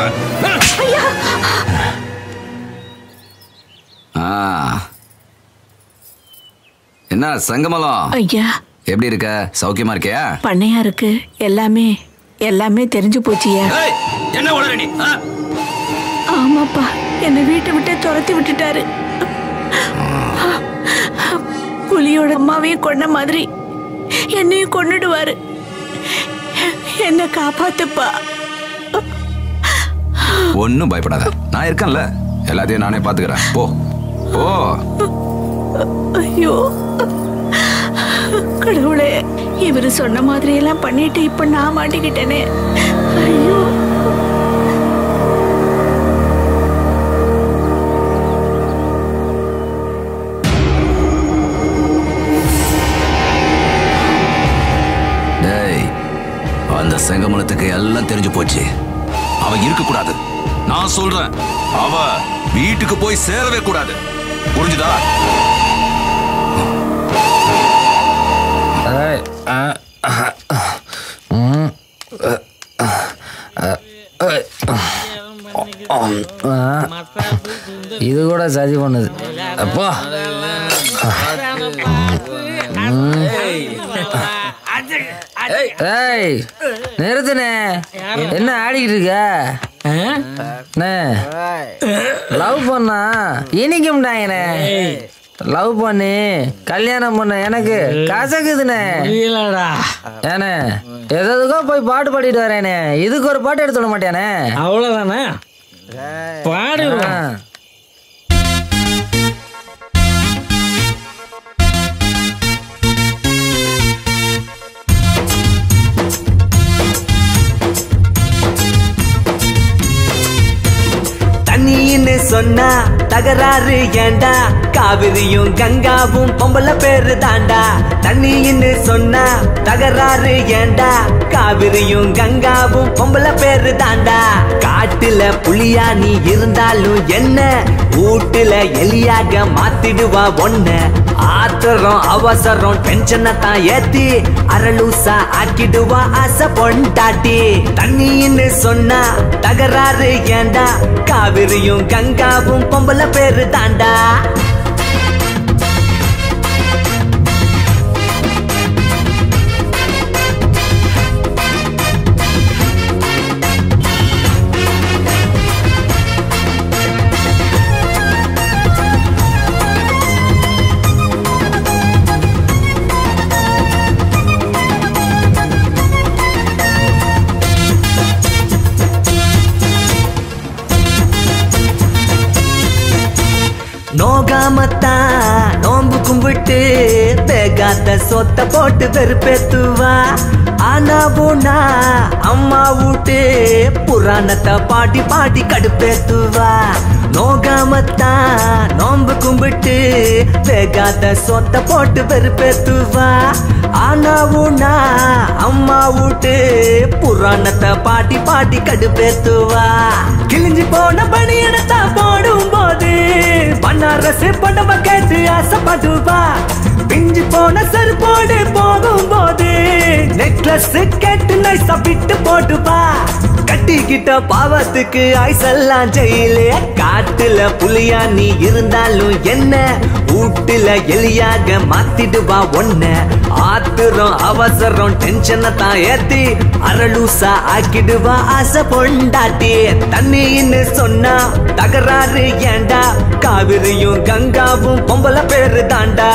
என்ன சங்கமலம்? ஐயா, எப்படி இருக்க? சௌக்கியமா இருக்கியா? பண்ணையா இருக்கு எல்லாமே எல்லாமே தெரிஞ்சு போச்சியா. என்ன உளற நீ? ஆமாப்பா, என்னை வீட்டை விட்டு துரத்தி விட்டுட்டாரு. புலியோட அம்மாவையும் கொண்ட மாதிரி என்னையும் கொன்னுடுவாரு. என்ன காப்பாத்துப்பா. ஒன்னும் பயப்படாத, நான் இருக்கேன்ல, எல்லாத்தையும் நானே பாத்துக்கிறேன். போ போ. ஐயோ கடவுளே, இவரு சொன்ன மாதிரி எல்லாம் பண்ணிட்டு இப்ப நான் மாட்டிக்கிட்டேனே. ஐயோ அந்த செங்கமலத்துக்கு எல்லாம் தெரிஞ்சு போச்சு. அவ இருக்க கூடாது. நான் சொல்றேன், அவ வீட்டுக்கு போய் சேரவே கூடாது. புரிஞ்சுதா? இது கூட சதி பண்ணுது. அப்பா ஏய் நிறுத்துனே, என்ன ஆடிக்கிட்டு இருக்க? லவ் பண்ணா இனிக்கும்டாங்கண்ணே. லவ் பண்ணி கல்யாணம் பண்ண எனக்கு கசக்குதுண்ணே. ஏண்ணே எதுக்கோ போய் பாட்டு பாடிட்டு வரேனே, இதுக்கு ஒரு பாட்டு எடுத்து விட மாட்டேனே. அவ்வளவுதானே, பாடுவேன். தண்ணின்னு சொன்னா தகராறு ஏண்டா, காவிரியும் கங்காவும் பொம்பளை பேரு தாண்டா. தண்ணின்னு சொன்னா தகராறு ஏண்டா, காவிரியும் கங்காவும் பொம்பளை பேரு தாண்டா. காட்டுல புலியா நீ இருந்தாலும் என்ன, வீட்டுல எலியாக மாத்திடுவா ஒன்ன. ஆத்திரம் அவசரம் டென்ஷனை தான் ஏத்தி அரலூசா ஆக்கிடுவா ஆசை பொண்டாட்டி. தண்ணின்னு சொன்னா தகராறு ஏண்டா, காவிரியும் கங்காவும் பொம்பளை பேரு தாண்டா. நோகாமத்தா நோம்பு கும்பிட்டு பேகாத்த சொத்த போட்டு வெறுப்பேத்துவா. ஆனா போனா அம்மா வீட்டு புராணத்தை பாட்டி பாட்டி கடுப்பேத்துவா. நோகாமத்தா நோம்பு கும்பிட்டு பேகாத்த சொத்த போட்டு வெறுப்பேத்துவா. ஆனா போனா அம்மா வீட்டு புராணத்தை பாட்டி பாட்டி கடுப்பேத்துவா. கிழிஞ்சு போன பணியனத்தா போடும் போது பனாரசு படவ கேட்டு ஆசைப்படுவா. பிஞ்சு போன செருப்போடு போகும் போது நெக்லஸ் கேட்டு நைசா விட்டு போடுவா. கட்டிக்கிட்ட பாவத்துக்கு ஐசெல்லாம் ஜெயிலே. காட்டுல புலியா நீ இருந்தாலும் என்ன, வீட்டுல எலியாக மாத்திடுவா ஒன்ன. ஆத்திரம் அவசரம் டென்ஷனை தான் ஏத்தி அரலூசா ஆக்கிடுவா ஆசை பொண்டாட்டி. தண்ணின்னு சொன்னா தகராறு ஏண்டா, காவிரியும் கங்காவும் பொம்பளை பேரு தாண்டா.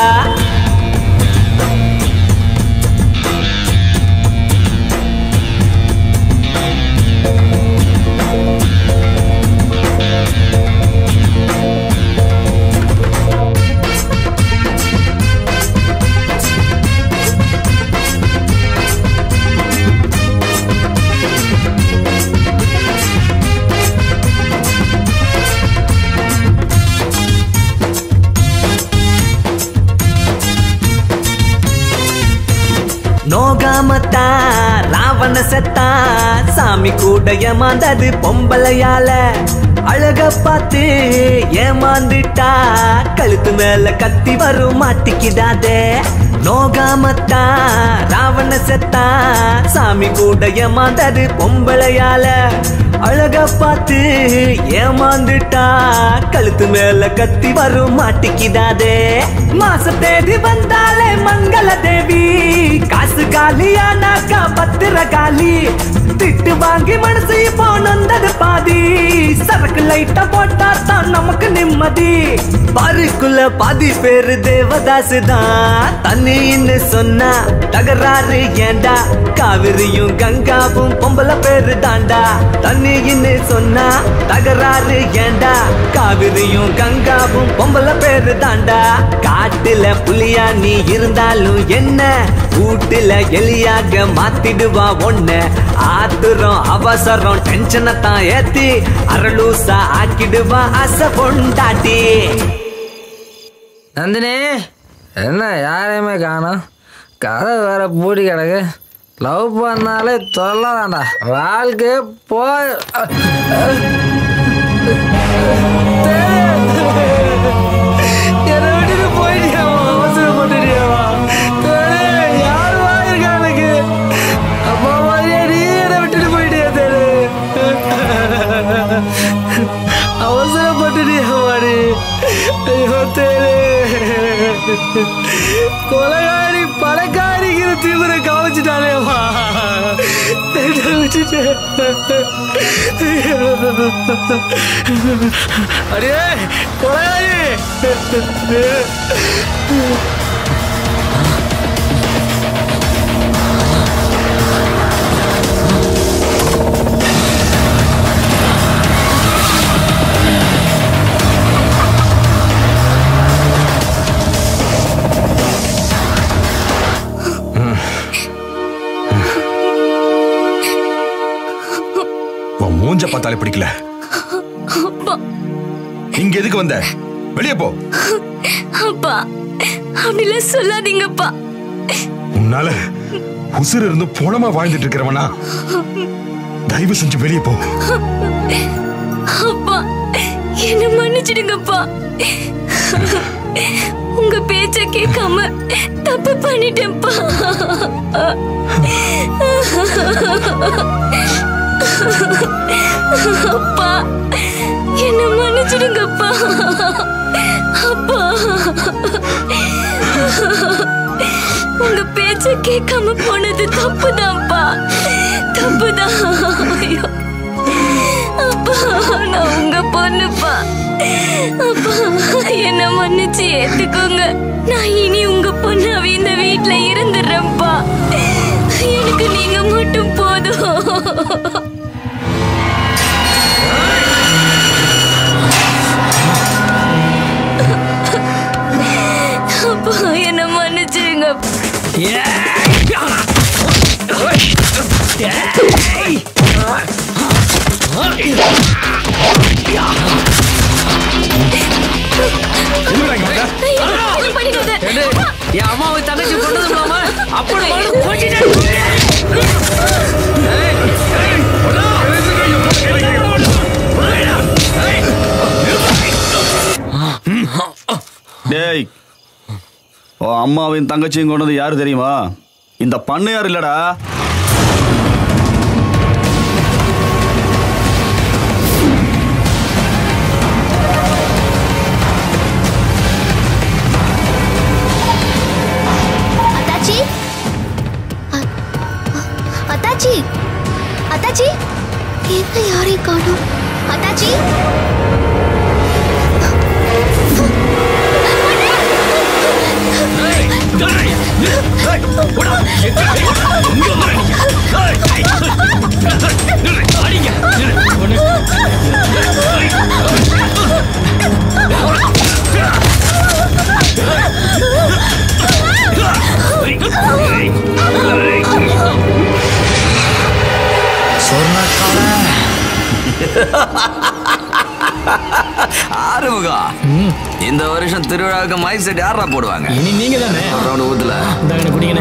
நோகாமத்தா ராவண செத்தா, சாமி கூட ஏமாந்தது பொம்பளையால. அழக பார்த்து ஏமாந்துட்டா, கழுத்து மேல கத்தி வரும் மாட்டிக்கிடாதே. நோகாமத்தான் ராவண செத்தா சாமி கூட ஏமாந்தது பொம்பளையால அழக பார்த்து ஏமாந்துட்டா கழுத்து மேல கத்தி வரும் மாட்டிக்கிடாதே மாச தேதி வந்தாலே மங்கள தேவி காசு காலியானாக்கா பத்திர காலி திட்டு வாங்கி மனசு இப்போ நொந்தது பாதி சரக்கு லைட்டா போட்டா தான் நமக்கு நிம்மதி பாருக்குள்ள பாதி பேரு தேவதாசு தான் தண்ணின்னு சொன்னா தகராறு ஏண்டா காவிரியும் கங்காவும் பொம்பளை பேரு தாண்டா தண்ணின்னு சொன்னா தகராறு ஏண்டா காவிரியும் கங்காவும் பொம்பளை பேரு தாண்டா காட்டுல புலியா நீ இருந்தாலும் என்ன வீட்டுல எலியாக மாத்திடுவா ஒன்ன ஆத்துரம் அவசரம் டென்ஷனை தான் ஏத்தி அரலூசா ஆக்கிடுவா அசை பொண்டாட்டி. நந்தினி என்ன யாரையுமே காணோம், கதை வேற பூடி கிடக்கு. லவ் பண்ணாலே சொல்லலாம்டா, வாழ்க்கை போய் என்னை விட்டுட்டு போயிட்டியாவா, அவசரப்பட்டுட்டியாவா? யாரு வாயிருக்கா எனக்கு? அப்பா மாதிரியே நீ என்னை விட்டுட்டு போயிட்டியா தேடு? அவசரப்பட்டுட்டியாவா நீ? ஐயோ தேடு, கொலைகாரி பணக்காரிக்கிற தீவிர கவனிச்சுட்டாலேவா விட்டுட்டு அடியே கொலைகாரி. மூஞ்ச பார்த்தாலே பிடிக்கல. இங்க எதுக்கு வந்த? வெளியே போ. அப்பா அப்படிலாம் சொல்லாதீங்கப்பா. உன்னால உசுர் இருந்து போனமா வாழ்ந்துட்டு இருக்கிறவனா, தயவு செஞ்சு வெளியே போ. அப்பா என்ன மன்னிச்சிடுங்கப்பா. உங்க பேச்ச கேட்காம தப்பு பண்ணிட்டேன்ப்பா. அப்பா என்ன மன்னிச்சிடுங்கப்பா. அப்பா உங்க பேச்ச கேட்காம போனது தப்புதான்ப்பா, தப்புதான். ஐயோ அப்பா நான் உங்க பொண்ணுப்பா. அப்பா என்ன மன்னிச்சு ஏத்துக்கோங்க. நான் இனி உங்க பொண்ணாவே இந்த வீட்டுல இருந்துடுறேன்ப்பா. எனக்கு நீங்க மட்டும் போதும். அப்பா என்ன மன்னிச்சிருங்க. என் அம்மாவை தங்கச்சி கொண்டது இல்லாம அப்படி டேய், அம்மாவின் தங்கச்சியும் கொண்டது யாரு தெரியுமா? இந்த பண்ணையார் இல்லடா. அத்தாச்சி, அத்தாச்சி, அத்தாச்சி, என்ன யாரையும் காணோம்? அத்தாச்சி, ஆறுமுகா, இந்த வருஷம் திருவிழாவுக்கு மைக் செட் யாரா போடுவாங்க? இனி நீங்க தானே. ரவுண்ட் ஊத்துல குடிங்கண்ணே.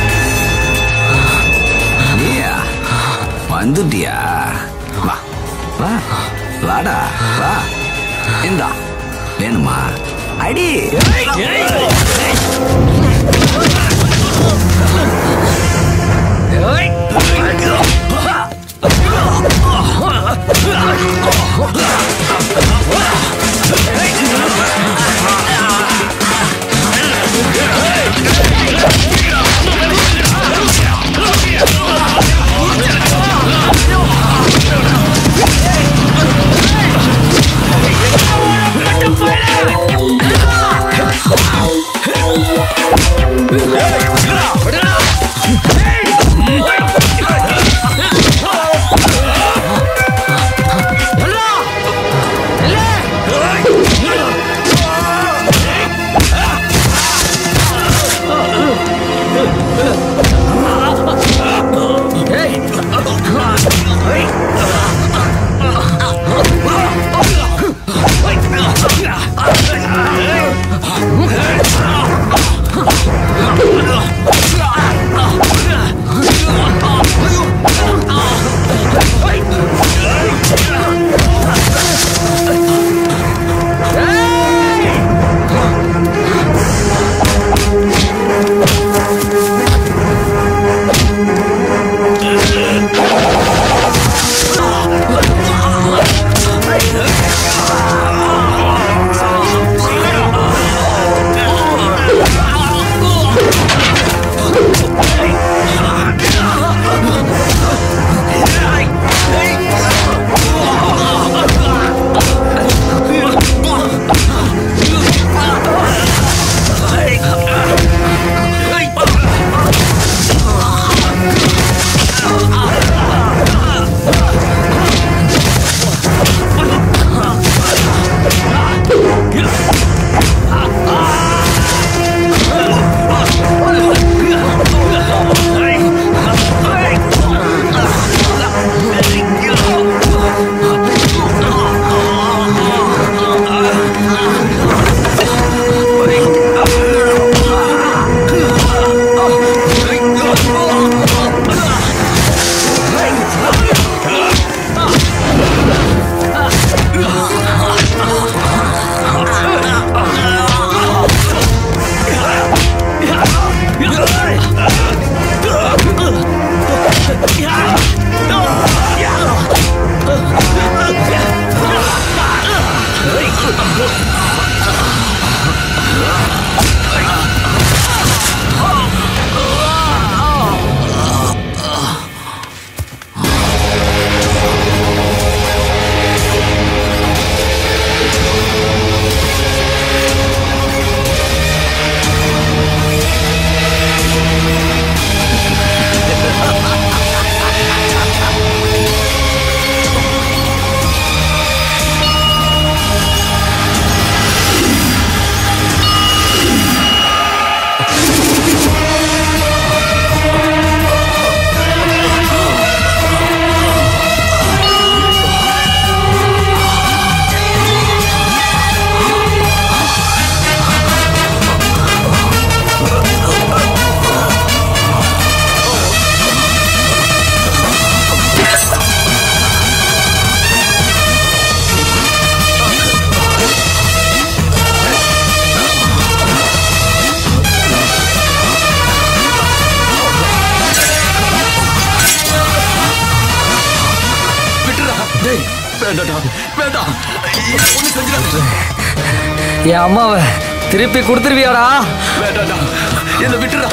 நீயா வந்துட்டியா? வா வாடா வா. இந்தா வேணுமா? அடி. என் அம்மாவை திருப்பி கொடுத்துருவியாடா? என்ன விட்டுடா.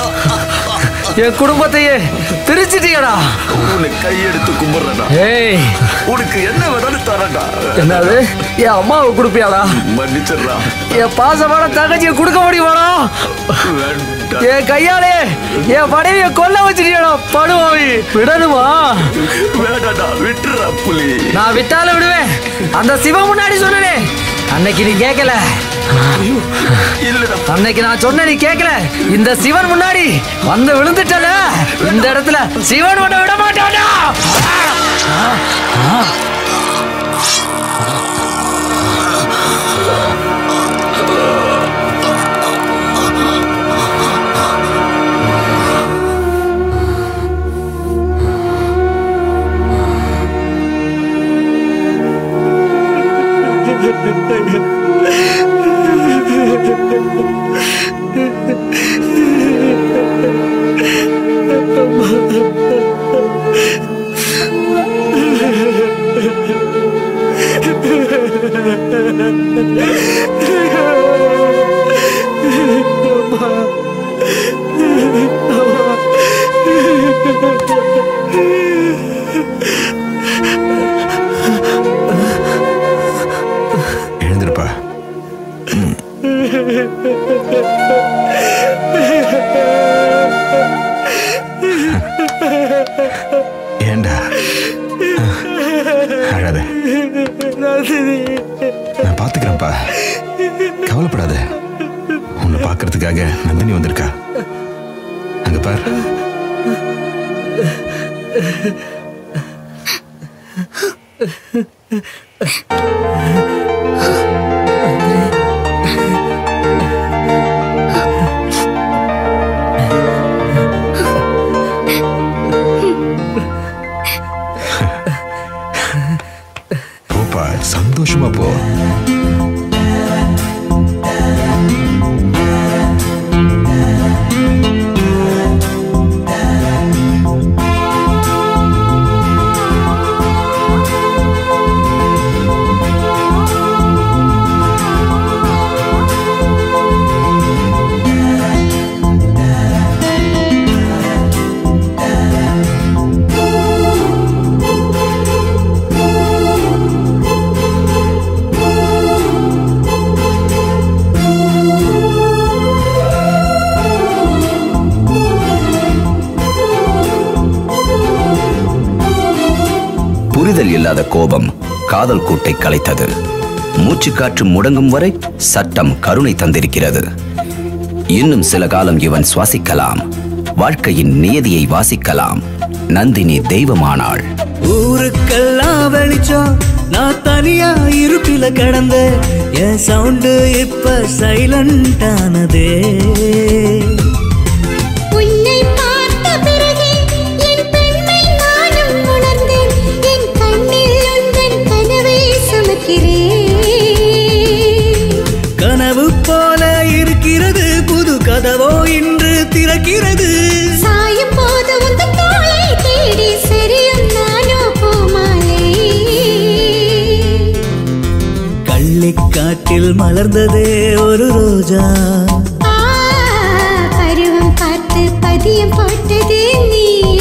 என் குடும்பத்தையே பிரிச்சுட்டியடா. உன்னை கையெடுத்து கும்பிடுறா. ஏய், உனக்கு என்ன வேணாலும் தரடா. என்னது? என் அம்மாவை கொடுப்பியாடா? மன்னிச்சிடா. என் பாசமான தங்கச்சியை கொடுக்க முடியுமாடா? என் கையாலே என் மனைவியை கொல்ல வச்சிட்டியடா படுவாவி. விடணுமா? வேண்டாடா, விட்டுறா புலி. நான் விட்டாலும் விடுவேன். அந்த சிவன் முன்னாடி சொன்னனே, அன்னைக்கு நீ கேட்கல. அன்னைக்கு நான் சொன்ன நீ கேட்கல. இந்த சிவன் முன்னாடி வந்து விழுந்துட்டல. இந்த இடத்துல சிவன் உன்னை விட மாட்டானா? ஏண்டா அழாத, நான் பாத்துக்கிறேன்ப்பா, கவலைப்படாத. உன்னை பாக்குறதுக்காக நந்தினி வந்திருக்கா. அங்க பார். போப்பா, சந்தோஷமா போ. புரிதல் இல்லாத கோபம் காதல் கூட்டை கலைத்தது. மூச்சுக்காற்று முடங்கும் வரை சட்டம் கருணை தந்திருக்கிறது. இன்னும் சில காலம் இவன் சுவாசிக்கலாம், வாழ்க்கையின் நியதியை வாசிக்கலாம். நந்தினி தெய்வமானாள். ஊருக்கெல்லாம் வெளிச்சம், நான் தனியா இருட்டில கடந்த என் சவுண்டு இப்ப சைலண்ட் ஆனதே. உன்னை பார்த்த பிறகு என் பெண்மை நானும் உணர்ந்தேன். என் கண்ணில் உந்தன் கனவை சுமக்கிறேன். கனவு போல இருக்கிறது, புது கதவோ இன்று திறக்கிறது. சாயும் போது உந்தன் தோளை தேடி சரியும் நானோ போமாலே. கள்ளிக்காட்டில் மலர்ந்ததே ஒரு ரோஜா, பருவம் பார்த்து பதியம் போட்டது நீ.